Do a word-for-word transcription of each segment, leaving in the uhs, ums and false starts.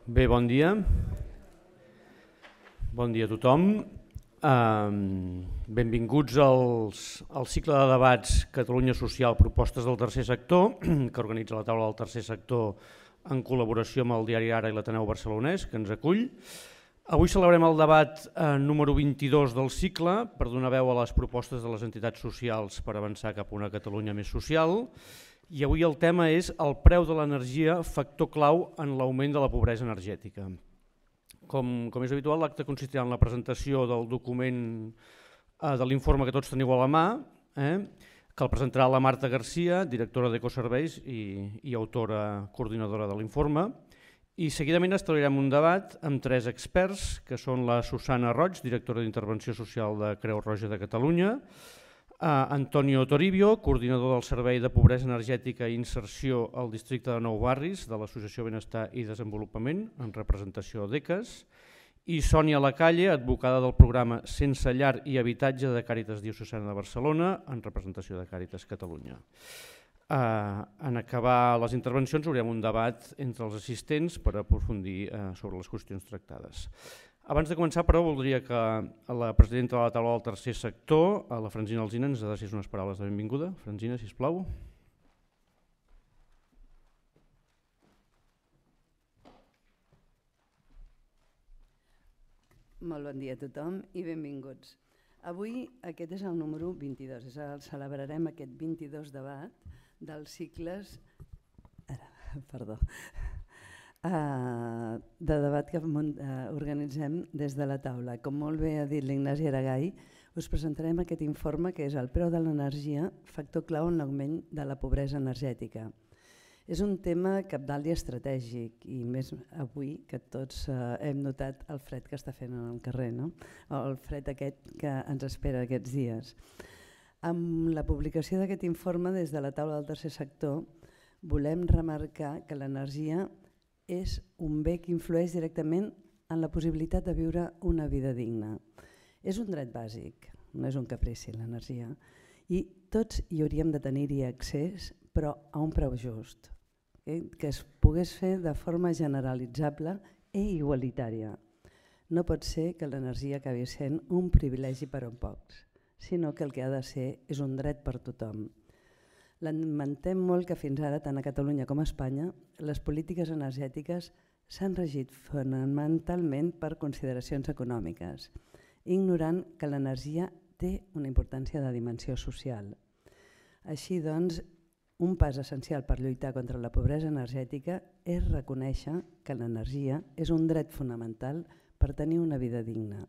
Bé, bon dia. Bon dia a tothom. Um, benvinguts als, al cicle de debats Catalunya Social, propostes del tercer sector, que organitza la taula del tercer sector en col·laboració amb el diari Ara i l'Ateneu Barcelonès, que ens acull. Avui celebrem el debat eh, número vint-i-dos del cicle per donar veu a les propostes de les entitats socials per avançar cap a una Catalunya més social. I avui el tema és el preu de l'energia, factor clau en l'augment de la pobresa energètica. Com, com és habitual, l'acte consistirà en la presentació del document eh, de l'informe que tots teniu a la mà, eh, que el presentarà la Marta Garcia, directora d'Ecoserveis i, i autora coordinadora de l'informe. I seguidament establirem un debat amb tres experts, que són la Susana Roig, directora d'Intervenció Social de Creu Roja de Catalunya, Antonio Toribio, coordinador del Servei de Pobresa Energètica i Inserció al districte de Nou Barris de l'Associació Benestar i Desenvolupament, en representació d'ECAS, i Sònia Lacalle, advocada del programa Sense Llar i Habitatge de Càritas Diocesana de Barcelona, en representació de Càritas Catalunya. Uh, en acabar les intervencions haurem un debat entre els assistents per aprofundir uh, sobre les qüestions tractades. Abans de començar, però, voldria que la presidenta de la taula del tercer sector, la Francina Alsina, ens adrecés unes paraules de benvinguda. Francina, sisplau. Molt bon dia a tothom i benvinguts. Avui aquest és el número vint-i-dos, el celebrarem aquest vint-i-dos debat dels cicles Ara, perdó, uh, de debat que uh, organitzem des de la taula. Com molt bé ha dit l'Ignasi Aragai, us presentarem aquest informe que és el preu de l'energia, factor clau en l'augment de la pobresa energètica. És un tema cabdal i estratègic, i més avui que tots eh, hem notat el fred que està fent al carrer, no? El fred aquest que ens espera aquests dies. Amb la publicació d'aquest informe des de la taula del tercer sector volem remarcar que l'energia és un bé que influeix directament en la possibilitat de viure una vida digna. És un dret bàsic, no és un caprici l'energia, i tots hi hauríem de tenir-hi accés, però a un preu just, que es pogués fer de forma generalitzable i igualitària. No pot ser que l'energia acabi sent un privilegi per a pocs, sinó que el que ha de ser és un dret per tothom. Lamentem molt que fins ara, tant a Catalunya com a Espanya, les polítiques energètiques s'han regit fonamentalment per consideracions econòmiques, ignorant que l'energia té una importància de dimensió social. Així doncs, un pas essencial per lluitar contra la pobresa energètica és reconèixer que l'energia és un dret fonamental per tenir una vida digna.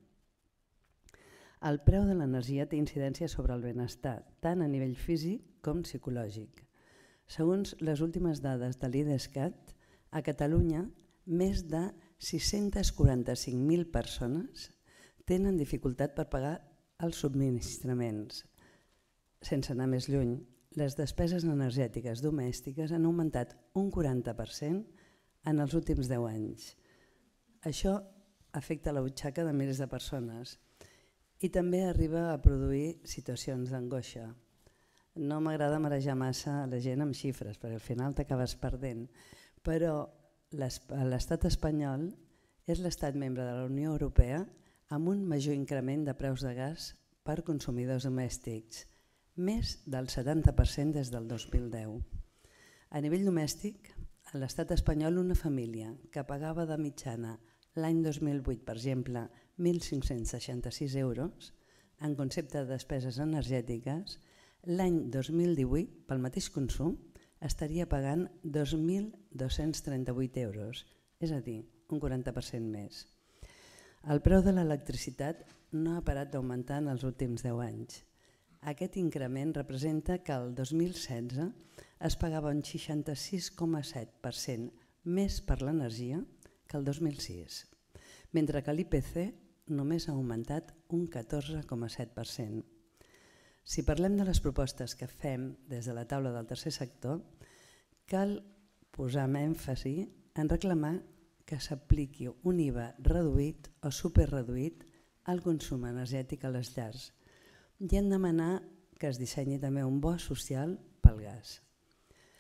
El preu de l'energia té incidència sobre el benestar, tant a nivell físic com psicològic. Segons les últimes dades de l'IDESCAT, a Catalunya més de sis-centes quaranta-cinc mil persones tenen dificultat per pagar els subministraments. Sense anar més lluny, les despeses energètiques domèstiques han augmentat un quaranta per cent en els últims deu anys. Això afecta la butxaca de milers de persones i també arriba a produir situacions d'angoixa. No m'agrada marejar massa la gent amb xifres, perquè al final t'acabes perdent, però l'estat espanyol és l'estat membre de la Unió Europea amb un major increment de preus de gas per consumidors domèstics, més del setanta per cent des del dos mil deu. A nivell domèstic, a l'estat espanyol una família que pagava de mitjana l'any dos mil vuit, per exemple, mil cinc-cents seixanta-sis euros en concepte de despeses energètiques, l'any dos mil divuit, pel mateix consum, estaria pagant dos mil dos-cents trenta-vuit euros, és a dir, un quaranta per cent més. El preu de l'electricitat no ha parat d'augmentar en els últims deu anys. Aquest increment representa que el dos mil setze es pagava un seixanta-sis coma set per cent més per l'energia que el dos mil sis, mentre que l'I P C només ha augmentat un catorze coma set per cent. Si parlem de les propostes que fem des de la taula del tercer sector, cal posar èmfasi en reclamar que s'apliqui un I V A reduït o superreduït al consum energètic a les llars, i en demanar que es dissenyi també un bo social pel gas.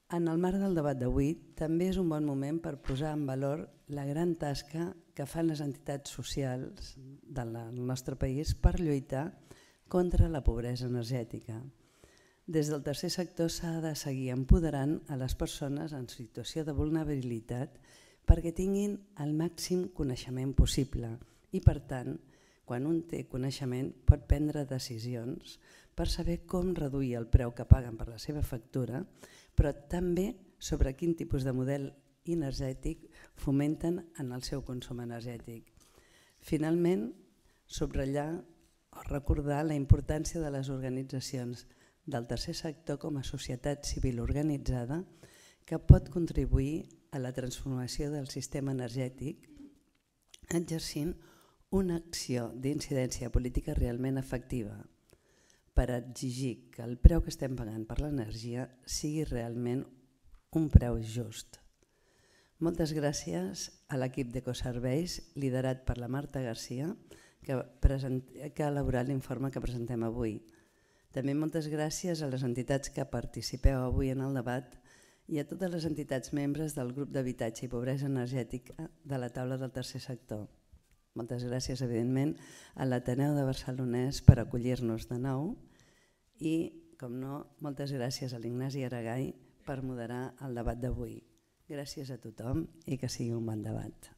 En el marc del debat d'avui també és un bon moment per posar en valor la gran tasca que fan les entitats socials del nostre país per lluitar contra la pobresa energètica. Des del tercer sector s'ha de seguir empoderant a les persones en situació de vulnerabilitat perquè tinguin el màxim coneixement possible i, per tant, quan un té coneixement pot prendre decisions per saber com reduir el preu que paguen per la seva factura, però també sobre quin tipus de model energètic fomenten en el seu consum energètic. Finalment, subratllar o recordar la importància de les organitzacions del tercer sector com a societat civil organitzada que pot contribuir a la transformació del sistema energètic exercint una acció d'incidència política realment efectiva per exigir que el preu que estem pagant per l'energia sigui realment un preu just. Moltes gràcies a l'equip d'Ecoserveis liderat per la Marta Garcia que ha elaborat l'informe que presentem avui. També moltes gràcies a les entitats que participeu avui en el debat i a totes les entitats membres del grup d'habitatge i pobresa energètica de la taula del tercer sector. Moltes gràcies, evidentment, a l'Ateneu de Barcelonès per acollir-nos de nou i, com no, moltes gràcies a l'Ignasi Aragai per moderar el debat d'avui. Gràcies a tothom i que sigui un bon debat.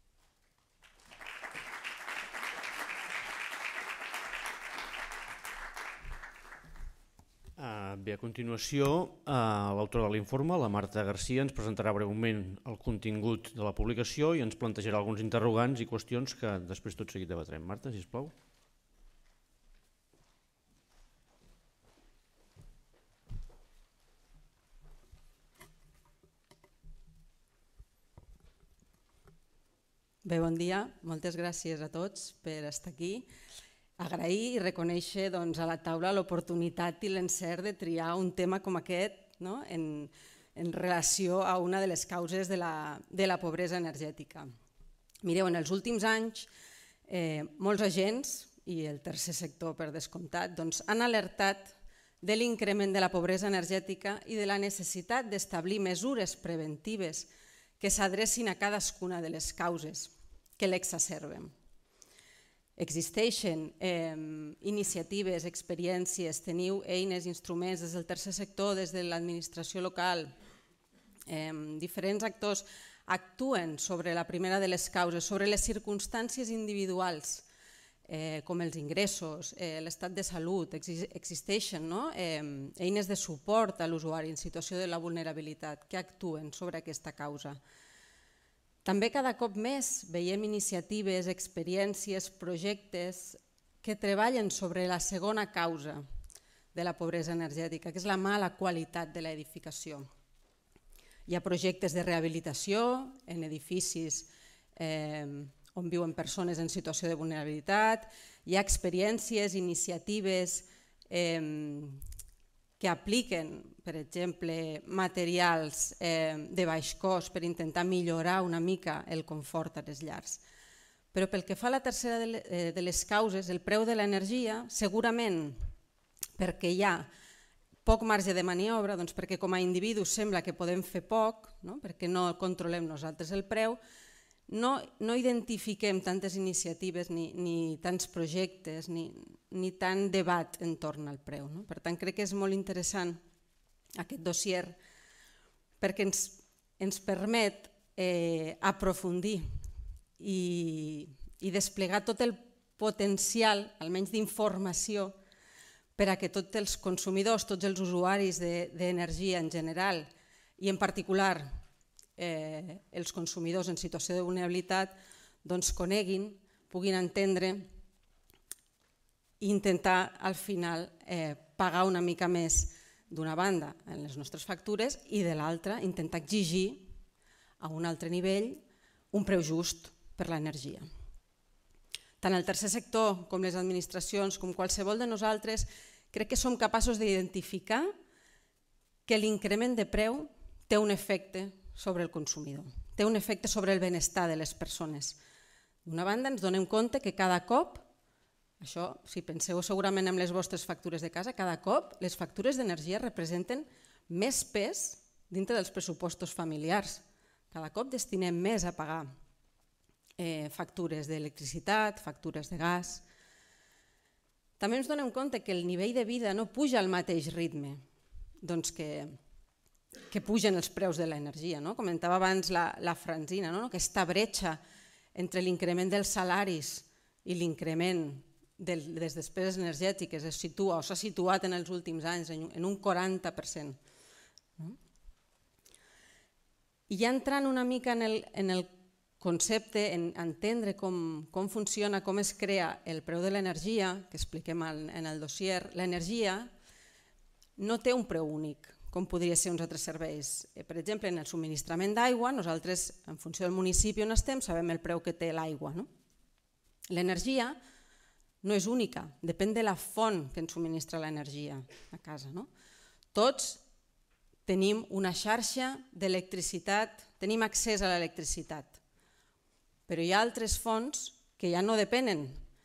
Bé, a continuació, l'autora de l'informe, la Marta Garcia, ens presentarà breument el contingut de la publicació i ens plantejarà alguns interrogants i qüestions que després tot seguit debatrem. Marta, sisplau. Bé, bon dia. Moltes gràcies a tots per estar aquí. Agrair i reconèixer a la taula l'oportunitat i l'encert de triar un tema com aquest en relació a una de les causes de la pobresa energètica. Mireu, en els últims anys, molts agents, i el tercer sector per descomptat, han alertat de l'increment de la pobresa energètica i de la necessitat d'establir mesures preventives que s'adrecin a cadascuna de les causes que l'exacerben. Existeixen iniciatives, experiències, teniu eines, instruments des del tercer sector, des de l'administració local. Diferents actors actuen sobre la primera de les causes, sobre les circumstàncies individuals, com els ingressos, l'estat de salut. Existeixen eines de suport a l'usuari en situació de la vulnerabilitat que actuen sobre aquesta causa. També cada cop més veiem iniciatives, experiències, projectes que treballen sobre la segona causa de la pobresa energètica, que és la mala qualitat de l'edificació. Hi ha projectes de rehabilitació en edificis on viuen persones en situació de vulnerabilitat, hi ha experiències, iniciatives que apliquen, per exemple, materials de baix cost per intentar millorar una mica el confort a les llars. Però pel que fa a la tercera de les causes, el preu de l'energia, segurament perquè hi ha poc marge de maniobra, perquè com a individus sembla que podem fer poc, perquè no controlem nosaltres el preu, no identifiquem tantes iniciatives ni tants projectes ni tant debat entorn al preu. Per tant, crec que és molt interessant aquest dossier perquè ens permet aprofundir i desplegar tot el potencial, almenys d'informació, per a que tots els consumidors, tots els usuaris d'energia en general i en particular els consumidors en situació de vulnerabilitat coneguin, puguin entendre i intentar al final pagar una mica més d'una banda en les nostres factures i de l'altra intentar exigir a un altre nivell un preu just per l'energia. Tant el tercer sector com les administracions com qualsevol de nosaltres crec que som capaços d'identificar que l'increment de preu té un efecte sobre el consumidor, té un efecte sobre el benestar de les persones. D'una banda ens donem compte que cada cop, això si penseu segurament en les vostres factures de casa, cada cop les factures d'energia representen més pes dintre dels pressupostos familiars. Cada cop destinem més a pagar eh, factures d'electricitat, factures de gas. També ens donem compte que el nivell de vida no puja al mateix ritme doncs que, que pugen els preus de l'energia. No? Comentava abans la, la Francina, no? Aquesta bretxa entre l'increment dels salaris i l'increment de les despeses energètiques es situa o s'ha situat en els últims anys en un quaranta per cent. No? I ja entrant una mica en el, en el concepte, en entendre com, com funciona, com es crea el preu de l'energia, que expliquem en el dossier, l'energia no té un preu únic, com podria ser uns altres serveis. Per exemple, en el subministrament d'aigua, nosaltres, en funció del municipi on estem, sabem el preu que té l'aigua. No? L'energia no és única, depèn de la font que ens subministra l'energia a casa. No? Tots tenim una xarxa d'electricitat, tenim accés a l'electricitat, però hi ha altres fonts que ja no depenen,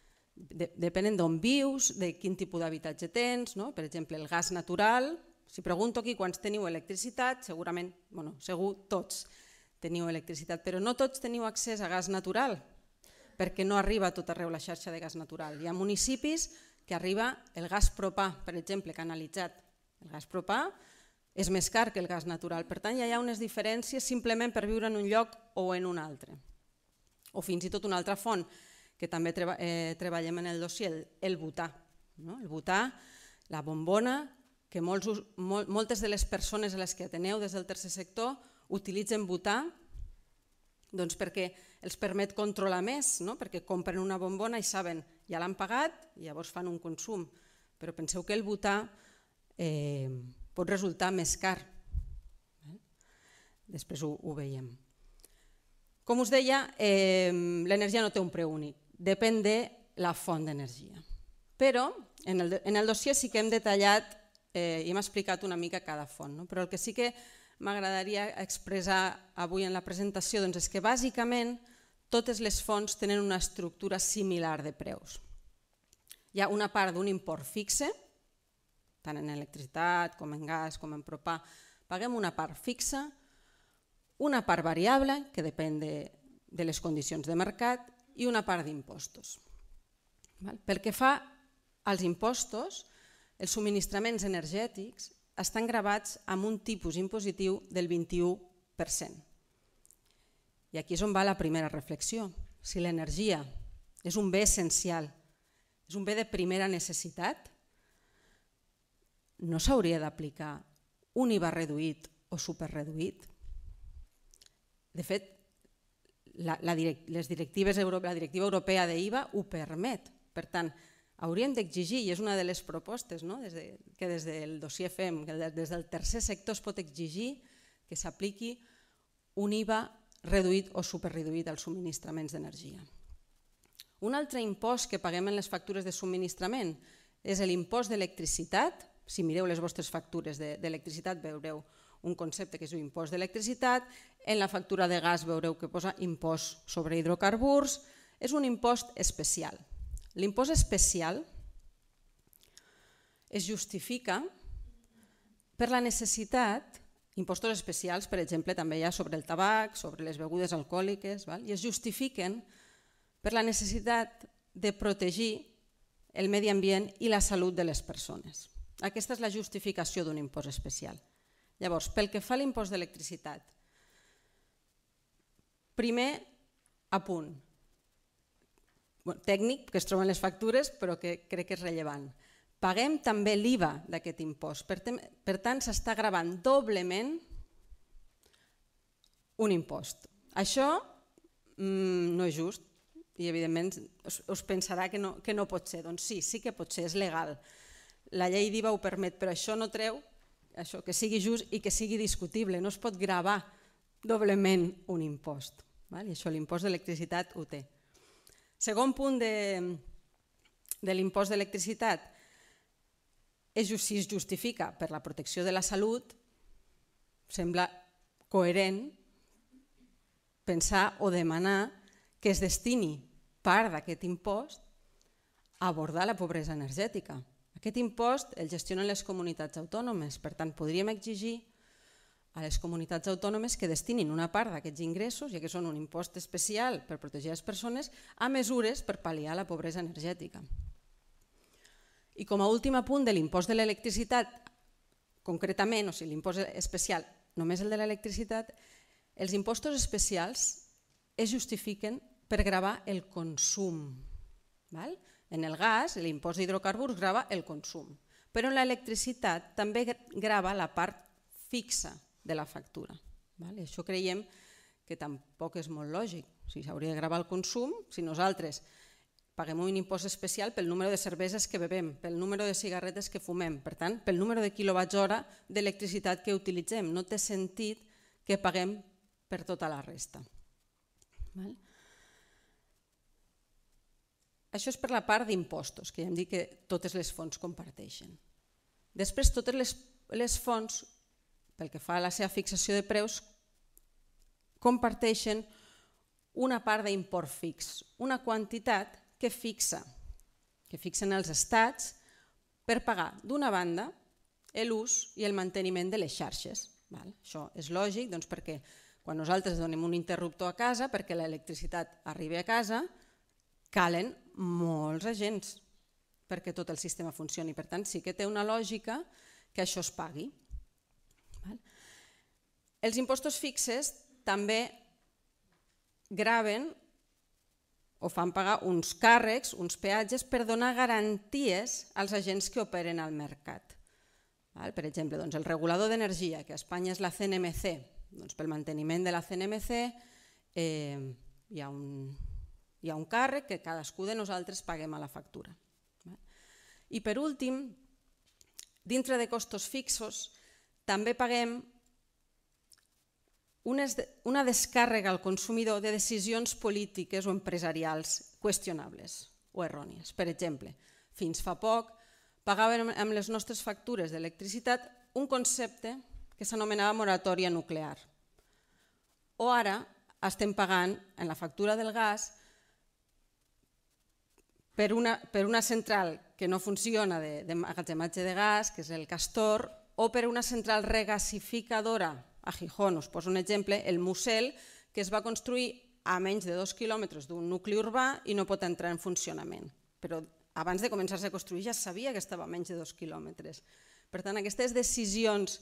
depenen d'on vius, de quin tipus d'habitatge tens, no? Per exemple, el gas natural. Si pregunto aquí quants teniu electricitat, segurament, bueno, segur tots teniu electricitat, però no tots teniu accés a gas natural, perquè no arriba a tot arreu la xarxa de gas natural. Hi ha municipis que arriba el gas propà, per exemple, canalitzat. El gas propà és més car que el gas natural, per tant ja hi ha unes diferències simplement per viure en un lloc o en un altre. O fins i tot una altra font que també treba, eh, treballem en el dossier, el, el butà. No? El butà, la bombona, que molts, mol, moltes de les persones a les que ateneu des del tercer sector utilitzen butà doncs perquè els permet controlar més, no? Perquè compren una bombona i saben, ja l'han pagat i llavors fan un consum. Però penseu que el butà eh, pot resultar més car. Eh? Després ho, ho veiem. Com us deia, eh, l'energia no té un preu únic, depèn de la font d'energia. Però en el, en el dossier sí que hem detallat eh, i hem explicat una mica cada font, no? Però el que sí que m'agradaria expressar avui en la presentació doncs és que bàsicament totes les fonts tenen una estructura similar de preus. Hi ha una part d'un import fixe, tant en electricitat com en gas com en propà, paguem una part fixa, una part variable, que depèn de, de les condicions de mercat, i una part d'impostos. Pel que fa als impostos, els subministraments energètics estan gravats amb un tipus impositiu del vint-i-u per cent. I aquí és on va la primera reflexió. Si l'energia és un bé essencial, és un bé de primera necessitat, no s'hauria d'aplicar un I V A reduït o superreduït? De fet, la, la, direct, les directives Euro, la directiva europea d'I V A ho permet. Per tant, hauríem d'exigir, i és una de les propostes, no? des de, que des del dossier fem, que des del tercer sector es pot exigir que s'apliqui un I V A reduït o superreduït als subministraments d'energia. Un altre impost que paguem en les factures de subministrament és l'impost d'electricitat. Si mireu les vostres factures d'electricitat veureu un concepte que és l'impost d'electricitat. En la factura de gas veureu que posa impost sobre hidrocarburs. És un impost especial. L'impost especial es justifica per la necessitat, impostos especials, per exemple, també hi ha sobre el tabac, sobre les begudes alcohòliques, val? I es justifiquen per la necessitat de protegir el medi ambient i la salut de les persones. Aquesta és la justificació d'un impost especial. Llavors, pel que fa a l'impost d'electricitat, primer apunt, bueno, tècnic, que es troben les factures, però que crec que és rellevant. Paguem també l'I V A d'aquest impost, per, per tant s'està gravant doblement un impost. Això mm, no és just i evidentment us, us pensarà que no, que no pot ser. Doncs sí, sí que pot ser, és legal. La llei d'I V A ho permet, però això no treu això, que sigui just i que sigui discutible. No es pot gravar doblement un impost. Val? I això l'impost d'electricitat ho té. Segon punt de, de l'impost d'electricitat, si es justifica per la protecció de la salut, sembla coherent pensar o demanar que es destini part d'aquest impost a abordar la pobresa energètica. Aquest impost el gestionen les comunitats autònomes, per tant podríem exigir a les comunitats autònomes que destinin una part d'aquests ingressos, ja que són un impost especial per protegir les persones, a mesures per pal·liar la pobresa energètica. I com a últim apunt de l'impost de l'electricitat, concretament, o sigui, l'impost especial, només el de l'electricitat, els impostos especials es justifiquen per gravar el consum. En el gas, l'impost d'hidrocarburs grava el consum, però en l'electricitat també grava la part fixa de la factura. Això creiem que tampoc és molt lògic. S'hauria de gravar el consum si nosaltres paguem un impost especial pel número de cerveses que bevem, pel número de cigarretes que fumem, per tant, pel número de quilowatts hora d'electricitat que utilitzem. No té sentit que paguem per tota la resta. Això és per la part d'impostos, que ja hem dit que totes les fonts comparteixen. Després, totes les, les fonts, pel que fa a la seva fixació de preus, comparteixen una part d'import fix, una quantitat que fixa, que fixen els estats per pagar, d'una banda, l'ús i el manteniment de les xarxes. Això és lògic perquè quan nosaltres donem un interruptor a casa perquè l'electricitat arribi a casa, calen molts agents perquè tot el sistema funcioni. Per tant, sí que té una lògica que això es pagui. Els impostos fixes també graven o fan pagar uns càrrecs, uns peatges per donar garanties als agents que operen al mercat. Per exemple, el regulador d'energia, que a Espanya és la C N M C, pel manteniment de la C N M C hi ha un càrrec que cadascú de nosaltres paguem a la factura. I per últim, dintre de costos fixos, també paguem una descàrrega al consumidor de decisions polítiques o empresarials qüestionables o errònies. Per exemple, fins fa poc pagàvem amb les nostres factures d'electricitat un concepte que s'anomenava moratòria nuclear. O ara estem pagant en la factura del gas per una central que no funciona d'emmagatzematge de gas, que és el Castor, o per una central regasificadora a Gijón. Us poso un exemple, el Musel, que es va construir a menys de dos quilòmetres d'un nucli urbà i no pot entrar en funcionament. Però abans de començar-se a construir ja sabia que estava a menys de dos quilòmetres. Per tant, aquestes decisions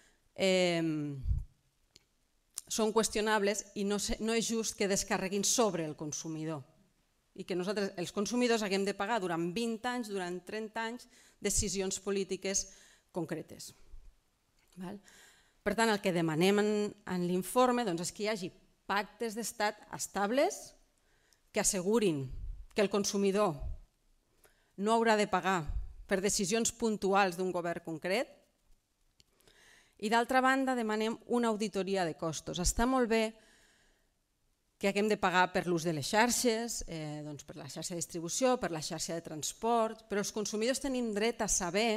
són qüestionables i no és just que descarreguin sobre el consumidor i que nosaltres, els consumidors, haguem de pagar durant vint anys, durant trenta anys, decisions polítiques concretes. Per tant, el que demanem en l'informe és que hi hagi pactes d'estat estables que assegurin que el consumidor no haurà de pagar per decisions puntuals d'un govern concret i, d'altra banda, demanem una auditoria de costos. Està molt bé que haguem de pagar per l'ús de les xarxes, per la xarxa de distribució, per la xarxa de transport, però els consumidors tenim dret a saber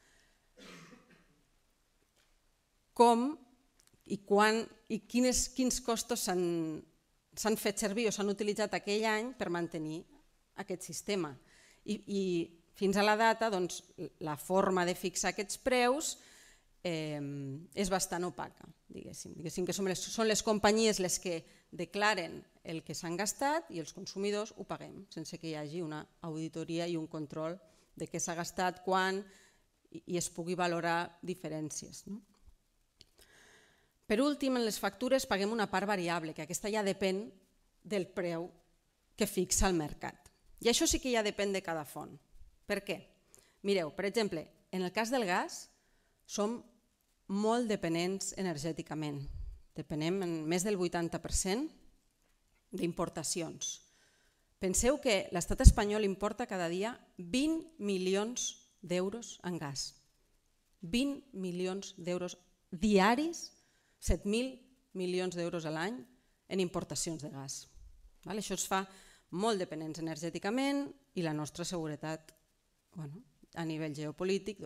com i quan i quins costos s'han fet servir o s'han utilitzat aquell any per mantenir aquest sistema. I fins a la data, la forma de fixar aquests preus és bastant opaca. Diguéssim que són les companyies les que declaren el que s'han gastat i els consumidors ho paguem, sense que hi hagi una auditoria i un control de què s'ha gastat, quan, i es pugui valorar diferències. Per últim, en les factures paguem una part variable, que aquesta ja depèn del preu que fixa el mercat. I això sí que ja depèn de cada font. Per què? Mireu, per exemple, en el cas del gas som molt dependents energèticament. Depenem en més del vuitanta per cent d'importacions. Penseu que l'estat espanyol importa cada dia vint milions d'euros en gas. vint milions d'euros diaris, set mil milions d'euros a l'any en importacions de gas. Això ens fa molt dependents energèticament i la nostra seguretat a nivell geopolític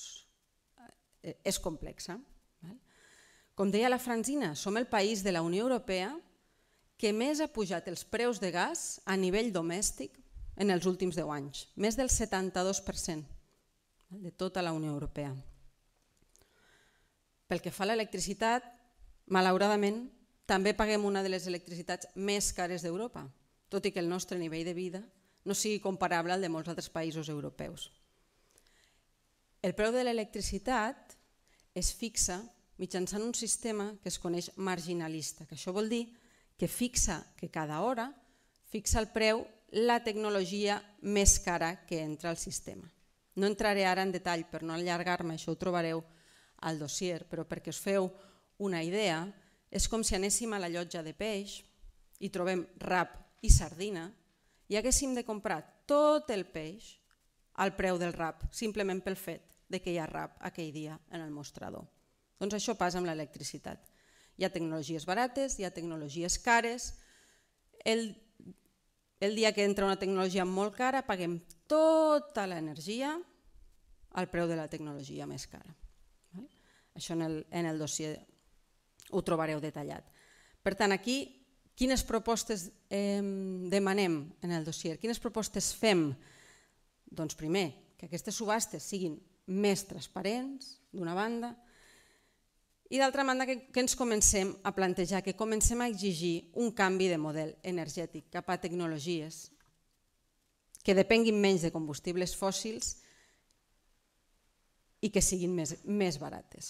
és complexa. Com deia la Francina, som el país de la Unió Europea que més ha pujat els preus de gas a nivell domèstic en els últims deu anys, més del setanta-dos per cent de tota la Unió Europea. Pel que fa a l'electricitat, malauradament, també paguem una de les electricitats més cares d'Europa, tot i que el nostre nivell de vida no sigui comparable al de molts altres països europeus. El preu de l'electricitat es fixa mitjançant un sistema que es coneix marginalista, que això vol dir que fixa que cada hora fixa el preu la tecnologia més cara que entra al sistema. No entraré ara en detall per no allargar-me, això ho trobareu al dossier, però perquè us feu una idea, és com si anéssim a la llotja de peix i trobem rap i sardina i haguéssim de comprar tot el peix al preu del rap, simplement pel fet de que hi ha rap aquell dia en el mostrador. Doncs això passa amb l'electricitat. Hi ha tecnologies barates, hi ha tecnologies cares. El, el dia que entra una tecnologia molt cara paguem tota l'energia al preu de la tecnologia més cara. Això en el, en el dossier ho trobareu detallat. Per tant, aquí, quines propostes eh, demanem en el dossier? Quines propostes fem? Doncs primer, que aquestes subhastes siguin més transparents, d'una banda, i d'altra banda que, que ens comencem a plantejar, que comencem a exigir un canvi de model energètic cap a tecnologies que depenguin menys de combustibles fòssils i que siguin més, més barates.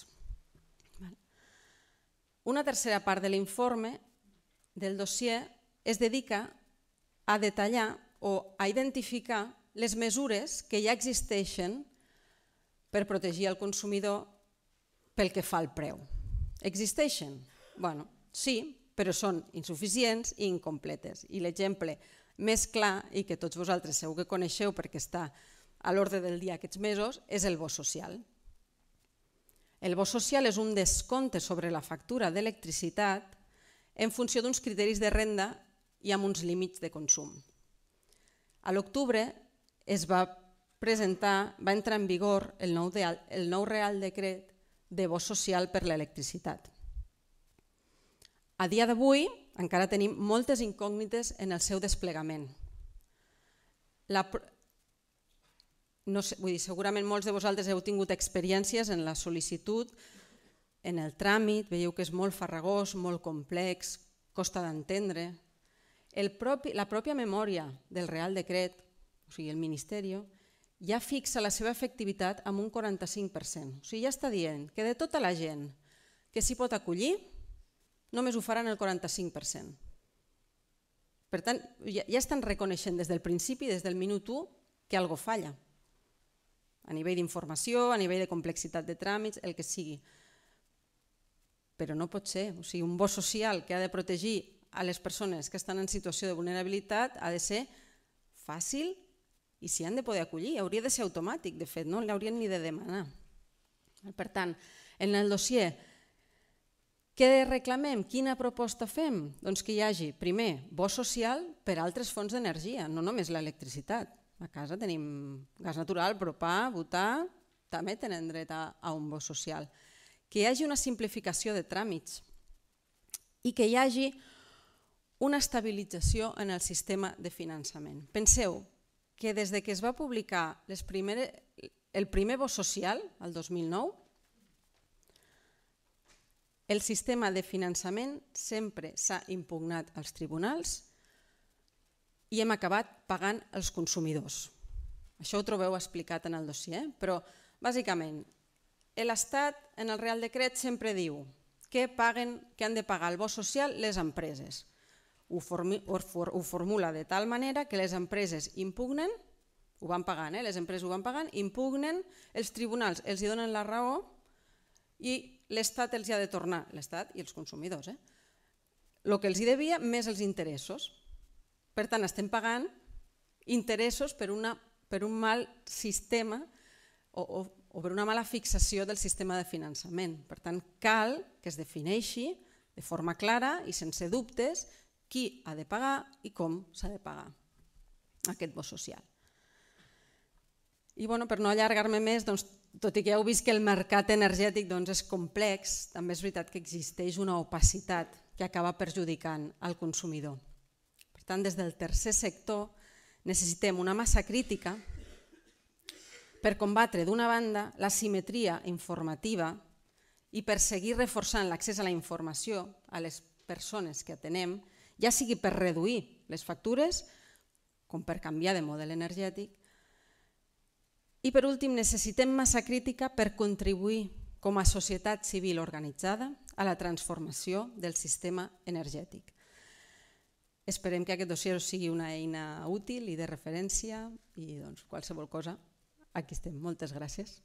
Una tercera part de l'informe del dossier es dedica a detallar o a identificar les mesures que ja existeixen per protegir el consumidor pel que fa al preu. Existeixen? Bueno, sí, però són insuficients i incompletes. I l'exemple més clar, i que tots vosaltres segur que coneixeu perquè està a l'ordre del dia aquests mesos, és el bo social. El bo social és un descompte sobre la factura d'electricitat en funció d'uns criteris de renda i amb uns límits de consum. A l'octubre es va presentar, va entrar en vigor el nou, de, el nou Real Decret de bo social per l'electricitat. A dia d'avui encara tenim moltes incògnites en el seu desplegament. La, no sé, vull dir, segurament molts de vosaltres heu tingut experiències en la sol·licitud, en el tràmit, veieu que és molt farragós, molt complex, costa d'entendre. La pròpia memòria del Real Decret, o sigui, el Ministeri, ja fixa la seva efectivitat amb un quaranta-cinc per cent. O sigui, ja està dient que de tota la gent que s'hi pot acollir, només ho faran el quaranta-cinc per cent. Per tant, ja estan reconeixent des del principi, des del minut u, que alguna cosa falla. A nivell d'informació, a nivell de complexitat de tràmits, el que sigui. Però no pot ser. O sigui, un bo social que ha de protegir a les persones que estan en situació de vulnerabilitat ha de ser fàcil i s'hi han de poder acollir. Hauria de ser automàtic, de fet, no l'haurien ni de demanar. Per tant, en el dossier, què reclamem? Quina proposta fem? Doncs que hi hagi, primer, bo social per a altres fonts d'energia, no només l'electricitat. A casa tenim gas natural, propà, butà, també tenen dret a un bo social. Que hi hagi una simplificació de tràmits i que hi hagi una estabilització en el sistema de finançament. Penseu que des que es va publicar les primeres, el primer bo social, el dos mil nou, el sistema de finançament sempre s'ha impugnat als tribunals i hem acabat pagant els consumidors. Això ho trobeu explicat en el dossier, però bàsicament l'Estat en el Real Decret sempre diu que han de pagar el bo social les empreses. Ho formula de tal manera que les empreses impugnen, ho van pagant, les empreses ho van pagant, impugnen, els tribunals els hi donen la raó i l'Estat els hi ha de tornar, l'Estat i els consumidors, el que els hi devia més els interessos. Per tant, estem pagant interessos per un mal sistema o per una mala fixació del sistema de finançament. Per tant, cal que es defineixi de forma clara i sense dubtes qui ha de pagar i com s'ha de pagar aquest bo social. I per no allargar-me més, tot i que ja heu vist que el mercat energètic és complex, també és veritat que existeix una opacitat que acaba perjudicant al consumidor. Per tant, des del tercer sector necessitem una massa crítica per combatre, d'una banda, l'asimetria informativa i per seguir reforçant l'accés a la informació a les persones que atenem, ja sigui per reduir les factures com per canviar de model energètic. I per últim, necessitem massa crítica per contribuir com a societat civil organitzada a la transformació del sistema energètic. Esperem que aquest dossier sigui una eina útil i de referència i doncs, qualsevol cosa, aquí estem. Moltes gràcies.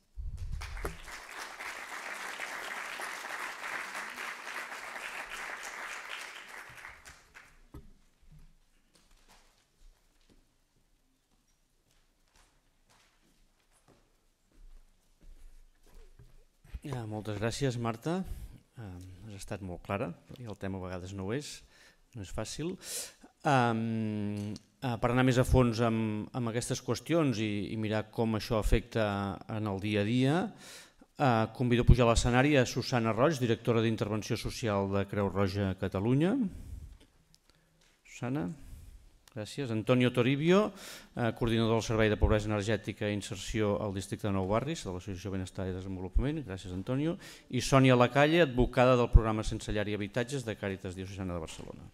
Ja, moltes gràcies, Marta. Uh, has estat molt clara, i el tema a vegades no ho és, no és fàcil. Um, uh, per anar més a fons amb, amb aquestes qüestions i, i mirar com això afecta en el dia a dia, uh, convido a pujar a l'escenari a Susana Roig, directora d'Intervenció Social de Creu Roja Catalunya. Susana. Gràcies. Antonio Toribio, eh, coordinador del Servei de Pobresa Energètica i Inserció al Districte de Nou Barris, de l'Associació Benestar i Desenvolupament. Gràcies, Antonio. I Sònia Lacalle, advocada del programa Sense Llar i Habitatges de Càritas Diocesana de Barcelona.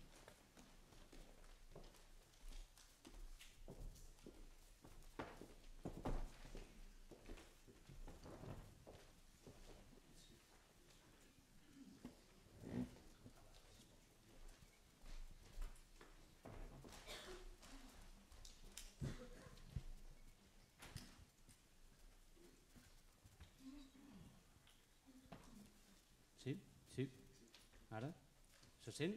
Ara? Se sent?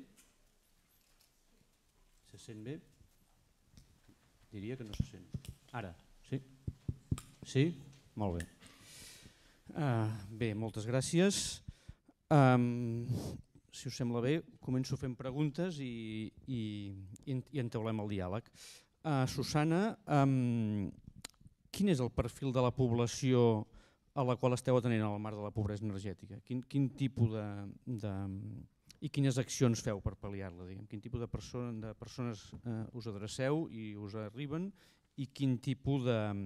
Se sent bé? Diria que no se sent. Ara? Sí? Sí? Molt bé. Uh, bé, moltes gràcies. Um, si us sembla bé, començo fent preguntes i, i, i entaulem el diàleg. Uh, Susana, um, quin és el perfil de la població a la qual esteu atenent en el marc de la pobresa energètica? Quin, quin tipus de, de... i quines accions feu per pal·liar-la? Quin tipus de, persona, de persones eh, us adreceu i us arriben i quin tipus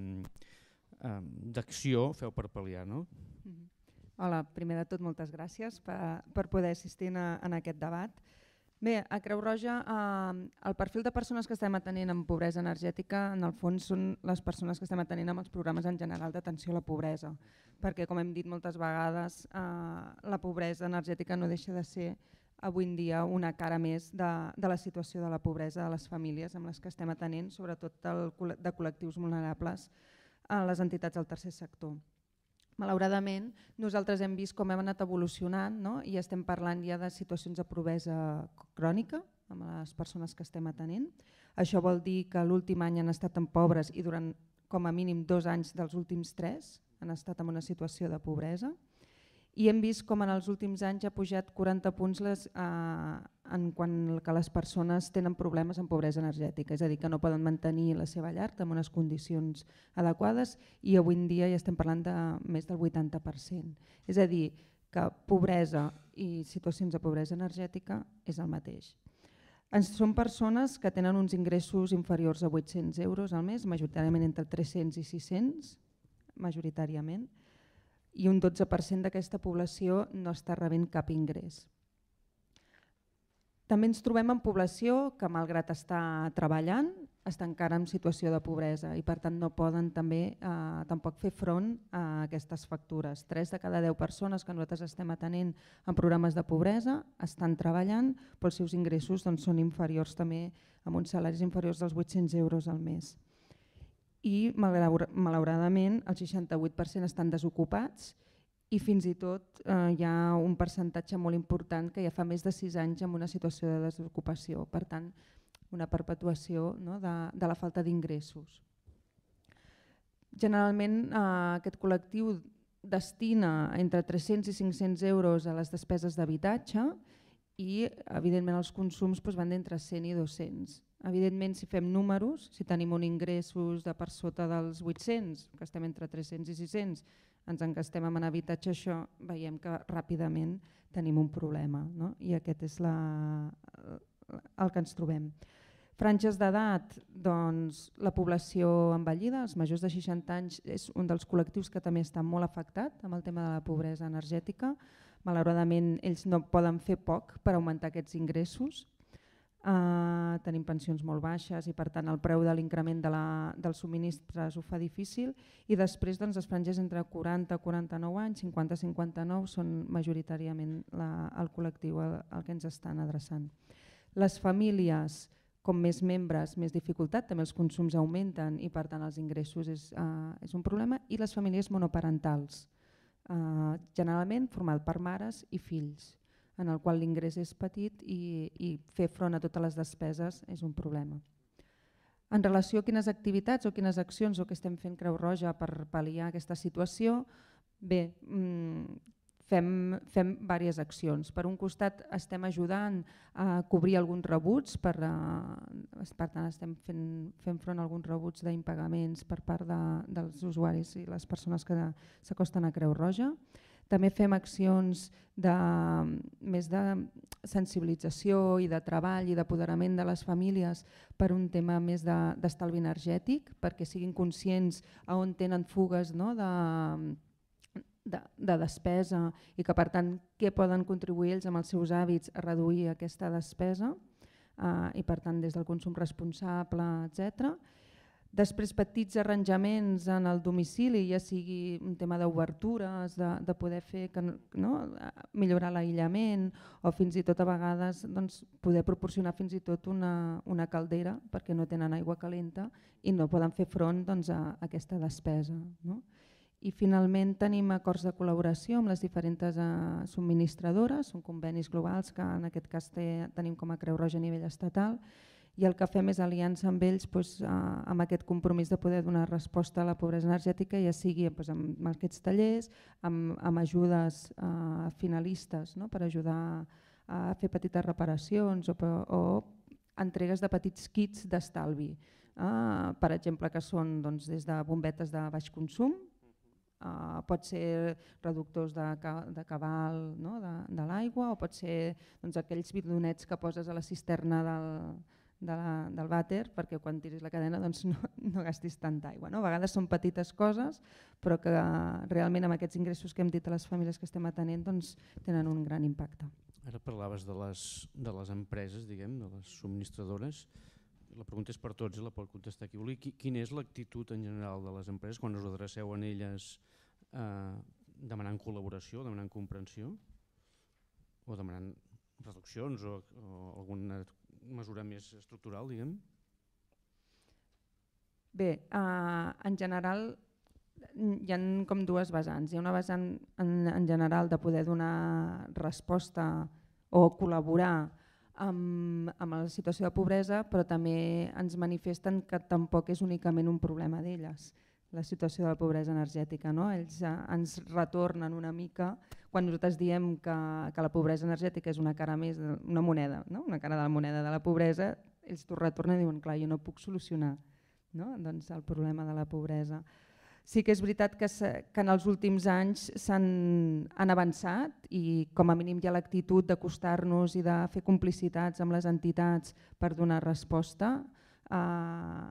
d'acció feu per pal·liar? No? Hola, primer de tot moltes gràcies per, per poder assistir a, en aquest debat. Bé, a Creu Roja eh, el perfil de persones que estem atenent en pobresa energètica en el fons són les persones que estem atenent amb els programes en general d'atenció a la pobresa, perquè com hem dit moltes vegades eh, la pobresa energètica no deixa de ser avui en dia una cara més de, de la situació de la pobresa de les famílies amb les que estem atenent, sobretot el, de col·lectius vulnerables a les entitats del tercer sector. Malauradament, nosaltres hem vist com hem anat evolucionant, no? I estem parlant ja de situacions de pobresa crònica amb les persones que estem atenent. Això vol dir que l'últim any han estat en pobres i durant com a mínim dos anys dels últims tres han estat en una situació de pobresa. I hem vist com en els últims anys ha pujat quaranta punts les, eh, en quan que les persones tenen problemes amb pobresa energètica, és a dir, que no poden mantenir la seva llar en unes condicions adequades i avui en dia ja estem parlant de més del vuitanta per cent. És a dir, que pobresa i situacions de pobresa energètica és el mateix. Són persones que tenen uns ingressos inferiors a vuit-cents euros al mes, majoritàriament entre tres-cents i sis-cents, majoritàriament, i un dotze per cent d'aquesta població no està rebent cap ingrés. També ens trobem en població que, malgrat estar treballant, està encara en situació de pobresa i per tant no poden també eh, tampoc fer front a aquestes factures. Tres de cada deu persones que nosaltres estem atenent en programes de pobresa estan treballant, però els seus ingressos doncs, són inferiors també, amb uns salaris inferiors dels vuit-cents euros al mes. I malauradament el seixanta-vuit per cent estan desocupats i fins i tot eh, hi ha un percentatge molt important que ja fa més de sis anys en una situació de desocupació, per tant una perpetuació, no, de, de la falta d'ingressos. Generalment eh, aquest col·lectiu destina entre tres-cents i cinc-cents euros a les despeses d'habitatge i evidentment els consums doncs, van d'entre cent i dos-cents. Evidentment, si fem números, si tenim un ingressos de per sota dels vuit-cents, que estem entre tres-cents i sis-cents, ens encastem en habitatge, això veiem que ràpidament tenim un problema, no? I aquest és la, el que ens trobem. Franges d'edat, doncs, la població envellida, els majors de seixanta anys, és un dels col·lectius que també està molt afectat amb el tema de la pobresa energètica, malauradament ells no poden fer poc per augmentar aquests ingressos. Uh, tenim pensions molt baixes i per tant el preu de l'increment de la, dels subministres ho fa difícil, i després doncs, els estrangers entre quaranta i quaranta-nou anys, cinquanta a cinquanta-nou són majoritàriament la, el col·lectiu al, al que ens estan adreçant. Les famílies, com més membres, més dificultat, també els consums augmenten i per tant els ingressos és, uh, és un problema, i les famílies monoparentals, uh, generalment format per mares i fills, en el qual l'ingrés és petit i, i fer front a totes les despeses és un problema. En relació a quines activitats o quines accions o què estem fent Creu Roja per pal·liar aquesta situació, bé, fem, fem diverses accions. Per un costat estem ajudant a cobrir alguns rebuts, per, per tant estem fent, fent front a alguns rebuts d'impagaments per part de, dels usuaris i les persones que s'acosten a Creu Roja. També fem accions de, més de sensibilització i de treball i d'apoderament de les famílies per un tema més d'estalvi de, energètic, perquè siguin conscients a on tenen fugues, no, de, de, de despesa i que per tant què poden contribuir ells amb els seus hàbits a reduir aquesta despesa eh, i per tant des del consum responsable, etcètera. Després petits arranjaments en el domicili, ja sigui un tema d'obertures, de, de poder fer que, no, millorar l'aïllament o fins i tot a vegades doncs, poder proporcionar fins i tot una, una caldera perquè no tenen aigua calenta i no poden fer front doncs, a, a aquesta despesa. No? I finalment tenim acords de col·laboració amb les diferents uh, subministradores, són convenis globals que en aquest cas té, tenim com a Creu Roja a nivell estatal, i el que fem és aliança amb ells doncs, eh, amb aquest compromís de poder donar resposta a la pobresa energètica, ja sigui doncs, amb aquests tallers, amb, amb ajudes eh, finalistes, no? Per ajudar a fer petites reparacions o, o entregues de petits kits d'estalvi, eh, per exemple que són doncs, des de bombetes de baix consum, Uh, pot ser reductors de, de cabal, no? de, de l'aigua, o pot ser doncs, aquells bidonets que poses a la cisterna del, de la, del vàter perquè quan tiris la cadena doncs, no, no gastis tanta aigua. No? A vegades són petites coses però que realment amb aquests ingressos que hem dit a les famílies que estem atenent doncs, tenen un gran impacte. Ara parlaves de les, de les empreses, diguem, de les subministradores. La pregunta és per tots, la pot contestar qui vulgui. Quina és l'actitud en general de les empreses quan us adreceu a elles eh, demanant col·laboració, demanant comprensió o demanant reduccions o, o alguna mesura més estructural, diguem? Bé, eh, en general hi ha com dues vessants. Hi ha una vessant en, en general de poder donar resposta o col·laborar Amb, amb la situació de pobresa, però també ens manifesten que tampoc és únicament un problema d'elles, la situació de la pobresa energètica. No? Ells eh, ens retornen una mica, quan nosaltres diem que, que la pobresa energètica és una cara més, una moneda, no? Una cara de la moneda de la pobresa, ells t'ho retornen i diuen, clar, jo no puc solucionar, no? Doncs el problema de la pobresa. Sí que és veritat que, que en els últims anys s'han han avançat i com a mínim hi ha l'actitud d'acostar-nos i de fer complicitats amb les entitats per donar resposta. Uh,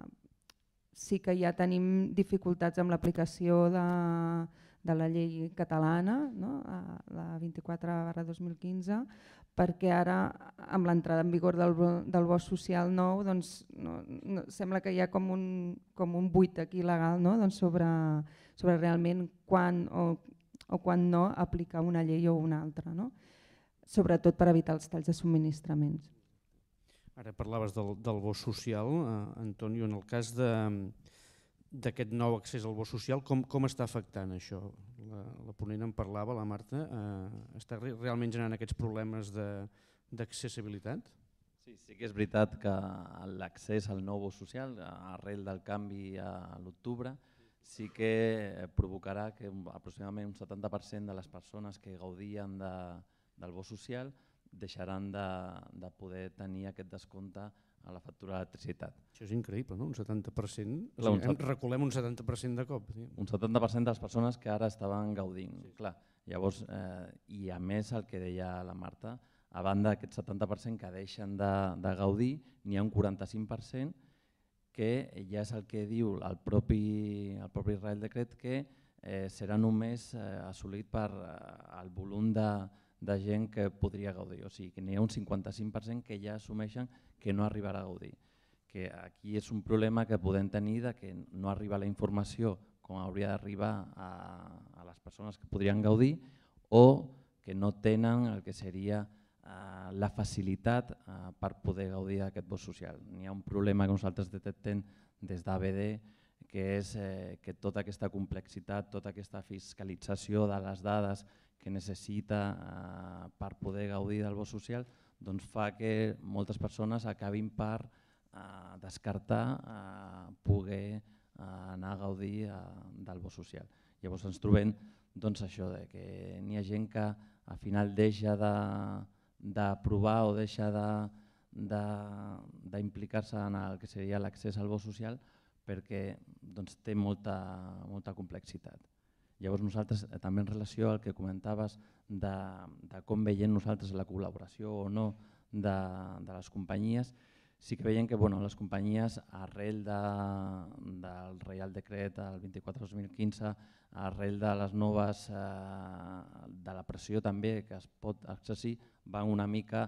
sí que ja tenim dificultats amb l'aplicació de, de la llei catalana, no? La vint-i-quatre barra dos mil quinze, perquè ara amb l'entrada en vigor del, del bo social nou doncs, no, no, sembla que hi ha com un, com un buit aquí legal, no? Doncs sobre, sobre realment quan o, o quan no aplicar una llei o una altra, no? Sobretot per evitar els talls de subministraments. Ara parlaves del, del bo social, eh, Antonio, en el cas de d'aquest nou accés al bo social, com, com està afectant això? La, la ponent en parlava, la Marta, eh, està realment generant aquests problemes d'accessibilitat? Sí, sí que és veritat que l'accés al nou bo social, arrel del canvi a l'octubre, sí que provocarà que aproximadament un setanta per cent de les persones que gaudien de, del bo social deixaran de, de poder tenir aquest descompte a la factura d'electricitat. Això és increïble, no? Un setanta per cent. Clar, un set... Reculem un setanta per cent de cop. Sí. Un setanta per cent de les persones que ara estaven gaudint. Sí. Clar, llavors, eh, i a més el que deia la Marta, a banda d'aquest setanta per cent que deixen de, de gaudir, n'hi ha un quaranta-cinc per cent que ja és el que diu el propi, el propi Reial Decret que eh, serà només eh, assolit per eh, el volum de, de gent que podria gaudir. O sigui, que n'hi ha un cinquanta-cinc per cent que ja assumeixen que no arribarà a gaudir. Que aquí és un problema que podem tenir de que no arriba la informació com hauria d'arribar a, a les persones que podrien gaudir o que no tenen el que seria eh, la facilitat eh, per poder gaudir d'aquest bo social. N'hi ha un problema que nosaltres detectem des d'A B D, que és eh, que tota aquesta complexitat, tota aquesta fiscalització de les dades que necessita eh, per poder gaudir del bo social, doncs fa que moltes persones acabin per eh, descartar eh, poder eh, anar a gaudir eh, del bo social. Llavors ens trobem doncs, això, de que n'hi ha gent que al final deixa de, de provar o deixa d'implicar-se en el que seria l'accés al bo social perquè doncs, té molta, molta complexitat. Llavors nosaltres, també en relació al que comentaves de, de com veiem nosaltres la col·laboració o no de, de les companyies, sí que veiem que bueno, les companyies, arrel de, del Reial Decret el vint-i-quatre dos mil quinze, arrel de les noves, eh, de la pressió també que es pot exercir, van una mica